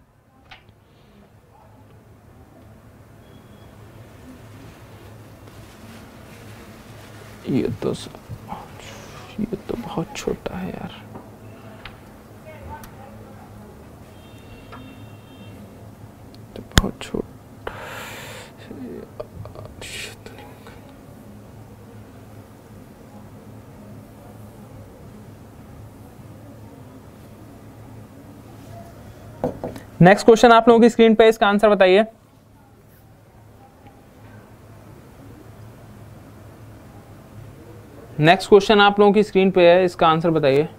ये तो ये तो बहुत छोटा है यार, तो बहुत छोटा। नेक्स्ट क्वेश्चन आप लोगों की स्क्रीन पे, इसका आंसर बताइए। नेक्स्ट क्वेश्चन आप लोगों की स्क्रीन पे है, इसका आंसर बताइए।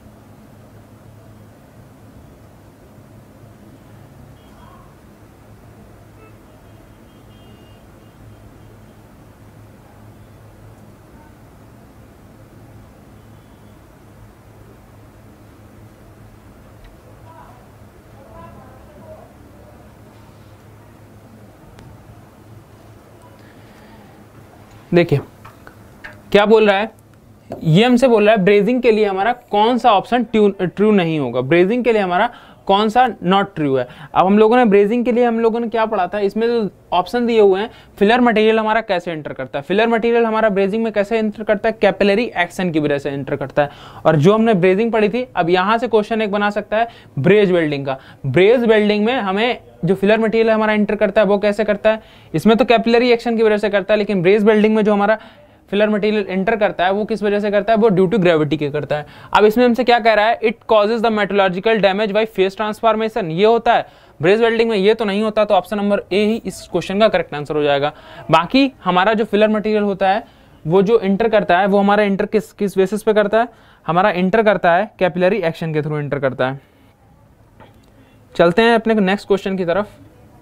देखिए क्या बोल रहा है, ये हमसे बोल रहा है ब्रेजिंग के लिए हमारा कौन सा ऑप्शन ट्रू नहीं होगा, ब्रेजिंग के लिए हमारा कौन सा नॉट ट्रू है। अब हम लोगों ने ब्रेजिंग के लिए हम लोगों ने क्या पढ़ा था, इसमें जो ऑप्शन दिए हुए हैं, फिलर मटेरियल हमारा कैसे एंटर करता है, फिलर मटेरियल हमारा ब्रेजिंग में कैसे एंटर करता है, कैपिलरी एक्शन की वजह से एंटर करता है। और जो हमने ब्रेजिंग पढ़ी थी, अब यहाँ से क्वेश्चन एक बना सकता है ब्रेज वेल्डिंग का। ब्रेज वेल्डिंग में हमें जो फिलर मटेरियल हमारा एंटर करता है वो कैसे करता है, इसमें तो कैपिलरी एक्शन की वजह से करता है, लेकिन ब्रेज वेल्डिंग में जो हमारा फिलर मटेरियल एंटर करता है वो किस वजह से करता है, वो ड्यू टू ग्रेविटी के करता है। अब इसमें हमसे क्या कह रहा है, it causes the metallurgical damage by phase transformation, ये होता है ब्रेस वेल्डिंग में, ये तो नहीं होता, तो ऑप्शन नंबर ए ही इस क्वेश्चन का करेक्ट आंसर हो जाएगा। बाकी हमारा जो फिलर मटेरियल होता है वो जो इंटर करता है वो हमारा इंटर किस किस बेसिस पे करता है, हमारा इंटर करता है कैपिलरी एक्शन के थ्रू इंटर करता है। चलते हैं अपने नेक्स्ट क्वेश्चन की तरफ।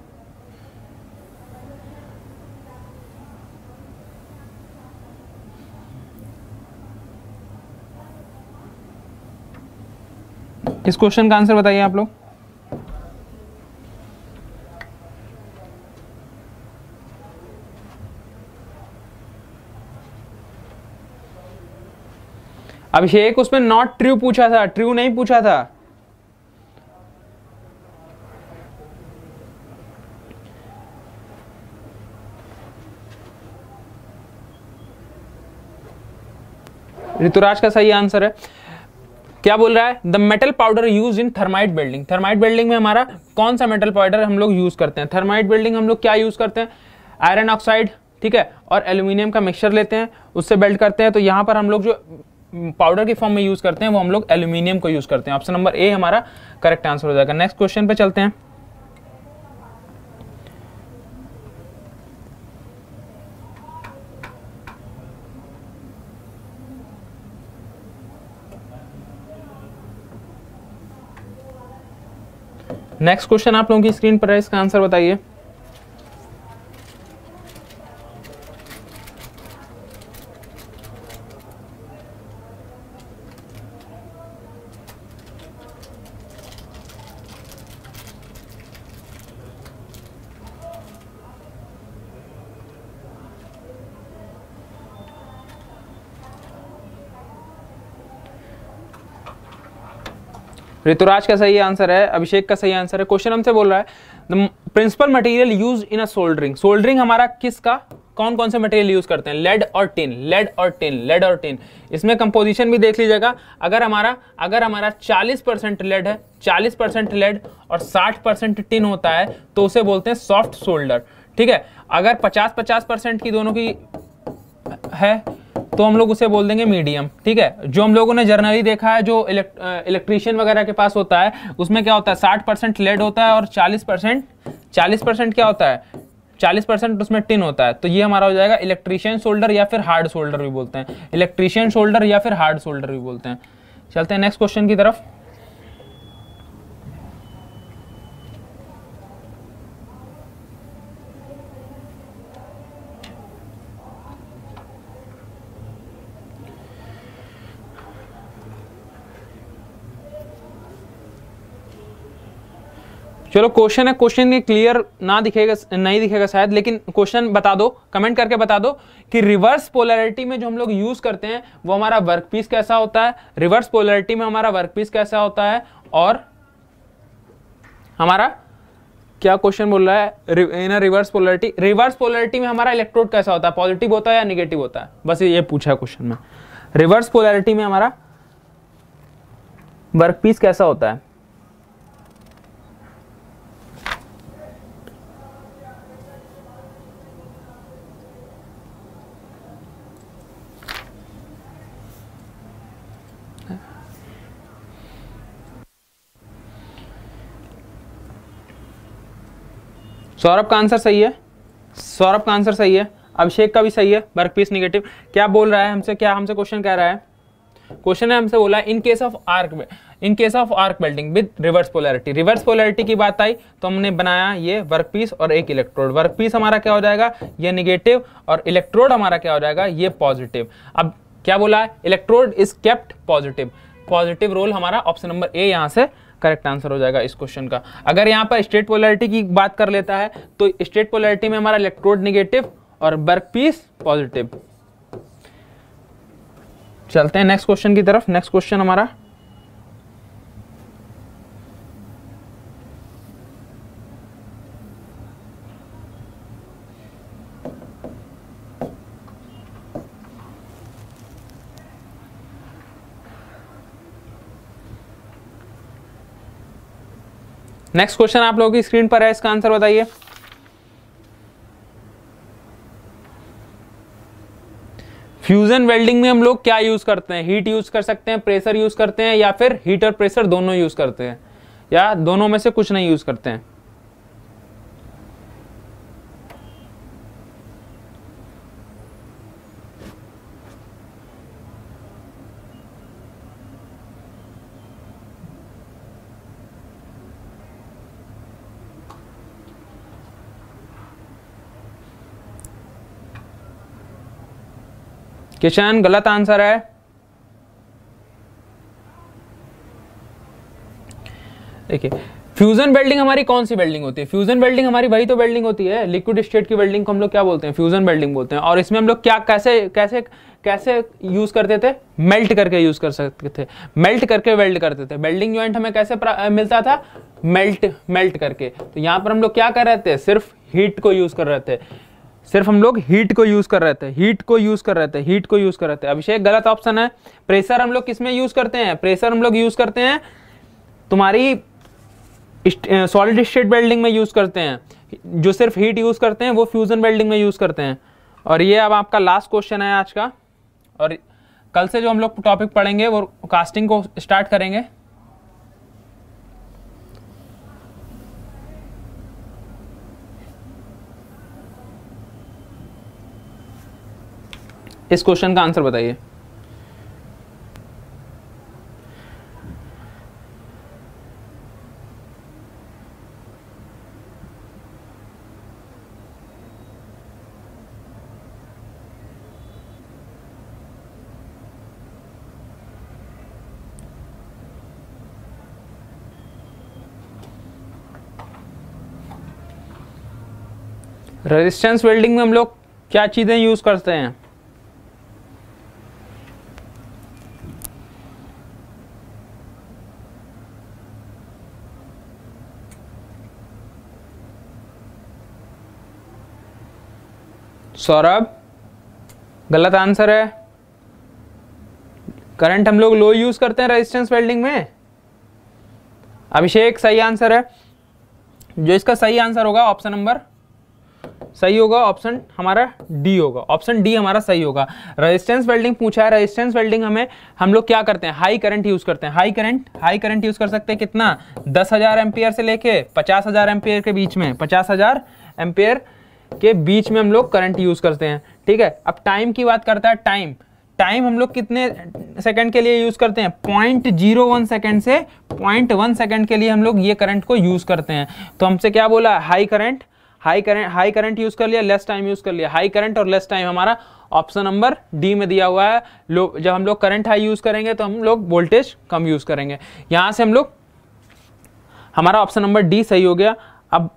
इस क्वेश्चन का आंसर बताइए आप लोग। अभिषेक उसमें नॉट ट्रू पूछा था, ट्रू नहीं पूछा था। ऋतुराज का सही आंसर है। क्या बोल रहा है, the metal powder use in thermite welding. Thermite welding में हमारा कौन सा मेटल पाउडर हम लोग यूज करते हैं, थर्माइट वेल्डिंग हम लोग क्या यूज करते हैं, आयरन ऑक्साइड, ठीक है, और एल्यूमिनियम का मिक्सचर लेते हैं, उससे वेल्ड करते हैं। तो यहाँ पर हम लोग जो पाउडर की फॉर्म में यूज करते हैं वो हम लोग एल्यूमिनियम को यूज करते हैं। ऑप्शन नंबर ए हमारा करेक्ट आंसर हो जाएगा। नेक्स्ट क्वेश्चन पे चलते हैं। नेक्स्ट क्वेश्चन आप लोगों की स्क्रीन पर है, इसका आंसर बताइए। ऋतुराज का सही आंसर है, अभिषेक का सही आंसर है। क्वेश्चन हमसे बोल रहा है the principal material use in a soldering. Soldering हमारा किसका, कौन कौन से मटेरियल यूज करते हैं, लेड और टिन, लेड और टिन, लेड और टिन। इसमें कंपोजिशन भी देख लीजिएगा। अगर हमारा अगर हमारा चालीस परसेंट लेड है, चालीस परसेंट लेड और साठ परसेंट टिन होता है तो उसे बोलते हैं सॉफ्ट सोल्डर, ठीक है। अगर पचास पचास परसेंट की दोनों की है तो हम लोग उसे बोल देंगे मीडियम, ठीक है। जो हम लोगों ने जर्नली देखा है, जो इलेक्ट्रीशियन वगैरह के पास होता है, उसमें क्या होता है, साठ परसेंट लेड होता है और चालीस परसेंट चालीस परसेंट क्या होता है, चालीस परसेंट उसमें टिन होता है। तो ये हमारा हो जाएगा इलेक्ट्रीशियन सोल्डर या फिर हार्ड सोल्डर भी बोलते हैं, इलेक्ट्रीशियन सोल्डर या फिर हार्ड सोल्डर भी बोलते हैं। चलते हैं नेक्स्ट क्वेश्चन की तरफ। चलो क्वेश्चन है, क्वेश्चन ये क्लियर ना दिखेगा, नहीं दिखेगा शायद, लेकिन क्वेश्चन बता दो, कमेंट करके बता दो कि रिवर्स पोलैरिटी में जो हम लोग यूज करते हैं वो हमारा वर्कपीस कैसा होता है, रिवर्स पोलैरिटी में हमारा वर्कपीस कैसा होता है, और हमारा क्या क्वेश्चन बोल रहा है in reverse polarity, reverse polarity में हमारा इलेक्ट्रोड कैसा होता है, पॉजिटिव होता है या निगेटिव होता है, बस ये पूछा है क्वेश्चन में। रिवर्स पोलैरिटी में हमारा वर्कपीस कैसा होता है। सौरभ का आंसर सही है, सौरभ का आंसर सही है, अभिषेक का भी सही है, वर्कपीस निगेटिव। क्या बोल रहा है हमसे, क्या हमसे क्वेश्चन कह रहा है, क्वेश्चन है हमसे बोला in case of arc in case of arc welding with reverse polarity. Reverse polarity की बात आई तो हमने बनाया ये वर्कपीस और एक इलेक्ट्रोड। वर्कपीस हमारा क्या हो जाएगा, ये निगेटिव, और इलेक्ट्रोड हमारा क्या हो जाएगा, ये पॉजिटिव। अब क्या बोला है, electrode is kept positive, positive role हमारा ऑप्शन नंबर ए यहाँ से करेक्ट आंसर हो जाएगा इस क्वेश्चन का। अगर यहाँ पर स्टेट पोलैरिटी की बात कर लेता है तो स्टेट पोलैरिटी में हमारा इलेक्ट्रोड निगेटिव और वर्कपीस पॉजिटिव। चलते हैं नेक्स्ट क्वेश्चन की तरफ। नेक्स्ट क्वेश्चन हमारा नेक्स्ट क्वेश्चन आप लोगों की स्क्रीन पर है, इसका आंसर बताइए। फ्यूजन वेल्डिंग में हम लोग क्या यूज करते हैं, हीट यूज कर सकते हैं, प्रेशर यूज करते हैं, या फिर हीट और प्रेशर दोनों यूज करते हैं, या दोनों में से कुछ नहीं यूज करते हैं। किशन गलत आंसर है। देखिए फ्यूजन वेल्डिंग हमारी कौन सी वेल्डिंग होती है, फ्यूजन वेल्डिंग हमारी वही तो वेल्डिंग होती है, लिक्विड स्टेट की वेल्डिंग को हम लोग क्या बोलते हैं, फ्यूजन वेल्डिंग बोलते हैं। और इसमें हम लोग क्या कैसे कैसे कैसे यूज करते थे, मेल्ट करके यूज कर सकते थे, मेल्ट करके वेल्ड करते थे। वेल्डिंग जॉइंट हमें कैसे मिलता था, मेल्ट मेल्ट करके। तो यहाँ पर हम लोग क्या कर रहे थे, सिर्फ हीट को यूज कर रहे थे, सिर्फ हम लोग हीट को यूज कर रहे थे, हीट को यूज कर रहे थे, हीट को यूज कर रहे थे। अभिषेक गलत ऑप्शन है। प्रेशर हम लोग किसमें यूज करते हैं, प्रेशर हम लोग यूज करते हैं तुम्हारी सॉलिड स्टेट वेल्डिंग में यूज करते हैं। जो सिर्फ हीट यूज करते हैं वो फ्यूजन वेल्डिंग में यूज करते हैं। और ये अब आपका लास्ट क्वेश्चन है आज का, और कल से जो हम लोग टॉपिक पढ़ेंगे वो कास्टिंग को स्टार्ट करेंगे। इस क्वेश्चन का आंसर बताइए। रेजिस्टेंस वेल्डिंग में हम लोग क्या चीजें यूज करते हैं, सौरभ गलत आंसर है। करंट हम लोग लो यूज करते हैं रेजिस्टेंस वेल्डिंग में। अभिषेक सही आंसर है। जो इसका सही आंसर होगा ऑप्शन नंबर सही होगा, ऑप्शन हमारा डी होगा, ऑप्शन डी हमारा सही होगा। रेजिस्टेंस वेल्डिंग पूछा है, रेजिस्टेंस वेल्डिंग हमें हम लोग क्या करते हैं, हाई करंट यूज करते हैं। High current high current use कर सकते हैं कितना, दस हजार एम्पियर से लेके पचास हजार एम्पियर के बीच में, पचास हजार एम्पियर के बीच में हम लोग करंट यूज करते हैं। ठीक है, अब टाइम की बात करता है। टाइम टाइम हम लोग कितने सेकंड के लिए यूज करते हैं, पॉइंट जीरो वन सेकंड से पॉइंट वन सेकंड के लिए हम लोग ये करंट को यूज करते हैं। तो हमसे क्या बोला, high current high current high current use कर लिया, लेस टाइम यूज कर लिया। हाई करंट और लेस टाइम हमारा ऑप्शन नंबर डी में दिया हुआ है। लो जब हम लोग करंट हाई यूज करेंगे तो हम लोग वोल्टेज कम यूज करेंगे। यहां से हम लोग हमारा ऑप्शन नंबर डी सही हो गया। अब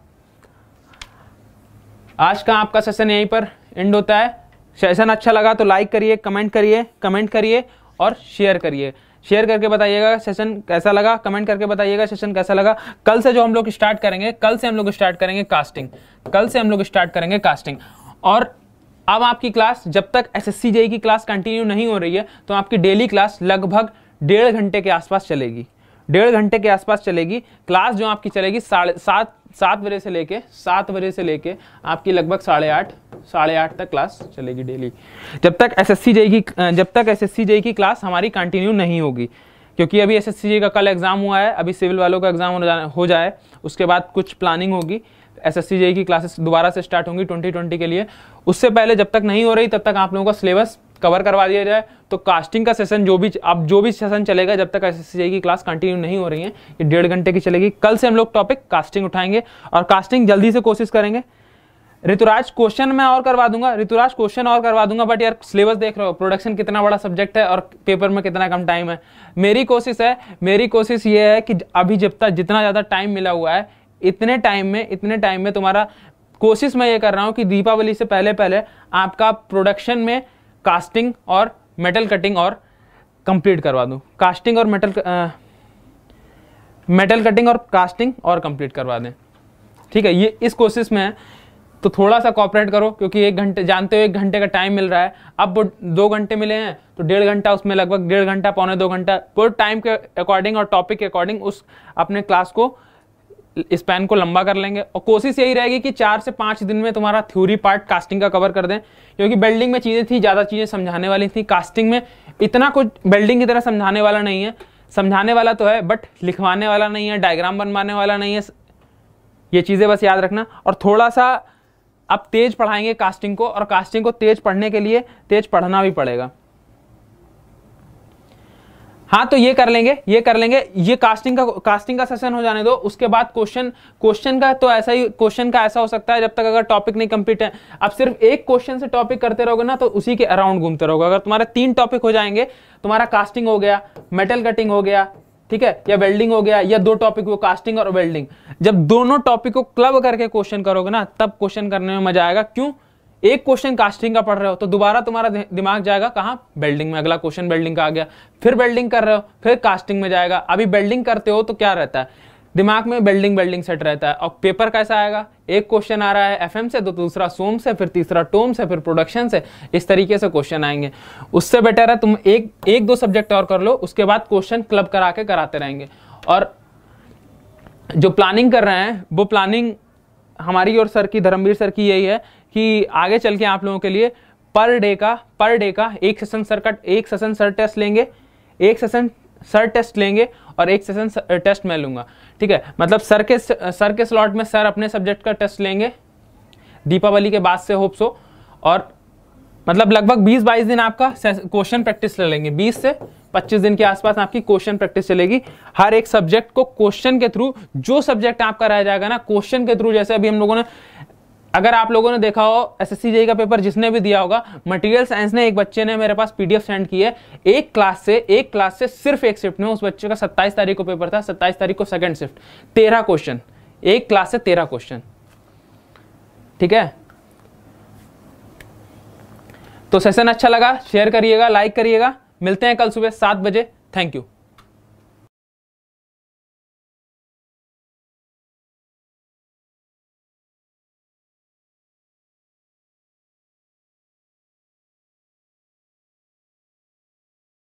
आज का आपका सेशन यहीं पर एंड होता है। सेशन अच्छा लगा तो लाइक करिए, कमेंट करिए कमेंट करिए और शेयर करिए। शेयर करके बताइएगा सेशन कैसा लगा, कमेंट करके बताइएगा सेशन कैसा लगा। कल से जो हम लोग स्टार्ट करेंगे, कल से हम लोग स्टार्ट करेंगे कास्टिंग, कल से हम लोग स्टार्ट करेंगे कास्टिंग। और अब आपकी क्लास जब तक एसएससी जेईई की क्लास कंटिन्यू नहीं हो रही है तो आपकी डेली क्लास लगभग डेढ़ घंटे के आसपास चलेगी, डेढ़ घंटे के आसपास चलेगी क्लास। जो आपकी चलेगी साढ़े सात सात बजे से लेके सात बजे से लेके आपकी लगभग साढ़े आठ साढ़े आठ तक क्लास चलेगी डेली, जब तक एसएससी जेईई की जब तक एसएससी जेईई की क्लास हमारी कंटिन्यू नहीं होगी। क्योंकि अभी एसएससी जेईई का कल एग्जाम हुआ है, अभी सिविल वालों का एग्जाम हो जाए उसके बाद कुछ प्लानिंग होगी, एसएससी जेईई की क्लासेस दोबारा से स्टार्ट होंगी ट्वेंटी ट्वेंटी के लिए। उससे पहले जब तक नहीं हो रही तब तक आप लोगों का सिलेबस कवर करवा दिया जाए। तो कास्टिंग का सेशन जो भी अब जो भी सेशन चलेगा जब तक एसएससी जेईई की क्लास कंटिन्यू नहीं हो रही है, ये डेढ़ घंटे की चलेगी। कल से हम लोग टॉपिक कास्टिंग उठाएंगे और कास्टिंग जल्दी से कोशिश करेंगे। ऋतुराज क्वेश्चन मैं और करवा दूंगा, ऋतुराज क्वेश्चन और करवा दूंगा, बट यार सिलेबस देख रहे हो, प्रोडक्शन कितना बड़ा सब्जेक्ट है और पेपर में कितना कम टाइम है। मेरी कोशिश है मेरी कोशिश ये है कि अभी जब तक जितना ज़्यादा टाइम मिला हुआ है इतने टाइम में इतने टाइम में तुम्हारा कोशिश मैं ये कर रहा हूँ कि दीपावली से पहले पहले आपका प्रोडक्शन में कास्टिंग और मेटल कटिंग और कंप्लीट करवा दूं, कास्टिंग और मेटल मेटल कटिंग और कास्टिंग और कंप्लीट करवा दें। ठीक है, ये इस कोशिश में है, तो थोड़ा सा कोऑपरेट करो। क्योंकि एक घंटे जानते हो एक घंटे का टाइम मिल रहा है, अब वो दो घंटे मिले हैं तो डेढ़ घंटा, उसमें लगभग डेढ़ घंटा पौने दो घंटा पूरे टाइम के अकॉर्डिंग और टॉपिक के अकॉर्डिंग उस अपने क्लास को स्पैन को लंबा कर लेंगे और कोशिश यही रहेगी कि चार से पाँच दिन में तुम्हारा थ्योरी पार्ट कास्टिंग का कवर कर दें, क्योंकि बिल्डिंग में चीज़ें थी, ज़्यादा चीज़ें समझाने वाली थी। कास्टिंग में इतना कुछ बिल्डिंग की तरह समझाने वाला नहीं है, समझाने वाला तो है बट लिखवाने वाला नहीं है, डायग्राम बनवाने वाला नहीं है। ये चीज़ें बस याद रखना। और थोड़ा सा अब तेज पढ़ाएंगे कास्टिंग को, और कास्टिंग को तेज पढ़ने के लिए तेज पढ़ना भी पड़ेगा। हाँ तो ये कर लेंगे, ये कर लेंगे, ये कास्टिंग का कास्टिंग का सेशन हो जाने दो। उसके बाद क्वेश्चन क्वेश्चन का तो ऐसा ही क्वेश्चन का ऐसा हो सकता है, जब तक अगर टॉपिक नहीं कंप्लीट है, अब सिर्फ एक क्वेश्चन से टॉपिक करते रहोगे ना तो उसी के अराउंड घूमते रहोगे। अगर तुम्हारे तीन टॉपिक हो जाएंगे, तुम्हारा कास्टिंग हो गया, मेटल कटिंग हो गया, ठीक है, या वेल्डिंग हो गया, या दो टॉपिक हो कास्टिंग और वेल्डिंग, जब दोनों टॉपिक को क्लब करके क्वेश्चन करोगे ना तब क्वेश्चन करने में मजा आएगा। क्यों? एक क्वेश्चन कास्टिंग का पढ़ रहे हो तो दोबारा तुम्हारा दिमाग जाएगा कहाँ? वेल्डिंग में। अगला क्वेश्चन वेल्डिंग का आ गया, फिर वेल्डिंग कर रहे हो, फिर कास्टिंग में जाएगा। अभी वेल्डिंग करते हो तो क्या रहता है दिमाग में? वेल्डिंग वेल्डिंग सेट रहता है। और पेपर कैसा आएगा? एक क्वेश्चन आ रहा है एफएम से, तो दूसरा सोम से, फिर तीसरा टोम से, फिर प्रोडक्शन से, इस तरीके से क्वेश्चन आएंगे। उससे बेटर है तुम एक एक दो सब्जेक्ट और कर लो, उसके बाद क्वेश्चन क्लब करा के कराते रहेंगे। और जो प्लानिंग कर रहे हैं वो प्लानिंग हमारी और सर की, धर्मवीर सर की यही है कि आगे चल के आप लोगों के लिए पर डे का पर डे का एक सेशन सर का एक सेशन सर टेस्ट लेंगे, एक सेशन सर टेस्ट लेंगे और एक सेशन टेस्ट मैं लूंगा, ठीक है। मतलब सर के सर के स्लॉट में सर अपने सब्जेक्ट का टेस्ट लेंगे दीपावली के बाद से, होप सो। और मतलब लगभग बीस बाईस दिन आपका क्वेश्चन प्रैक्टिस ले लेंगे, बीस से पच्चीस दिन के आसपास आपकी क्वेश्चन प्रैक्टिस चलेगी। हर एक सब्जेक्ट को क्वेश्चन के थ्रू, जो सब्जेक्ट आपका रह जाएगा ना क्वेश्चन के थ्रू, जैसे अभी हम लोगों ने, अगर आप लोगों ने देखा हो एसएससी जेईई का पेपर जिसने भी दिया होगा, मटेरियल साइंस ने एक बच्चे ने मेरे पास पीडीएफ सेंड की है, एक क्लास से एक क्लास से सिर्फ एक शिफ्ट में, उस बच्चे का सत्ताईस तारीख को पेपर था, सत्ताईस तारीख को सेकंड शिफ्ट, तेरह क्वेश्चन, एक क्लास से तेरह क्वेश्चन, ठीक है। तो सेशन अच्छा लगा शेयर करिएगा, लाइक करिएगा। मिलते हैं कल सुबह सात बजे। Thank you.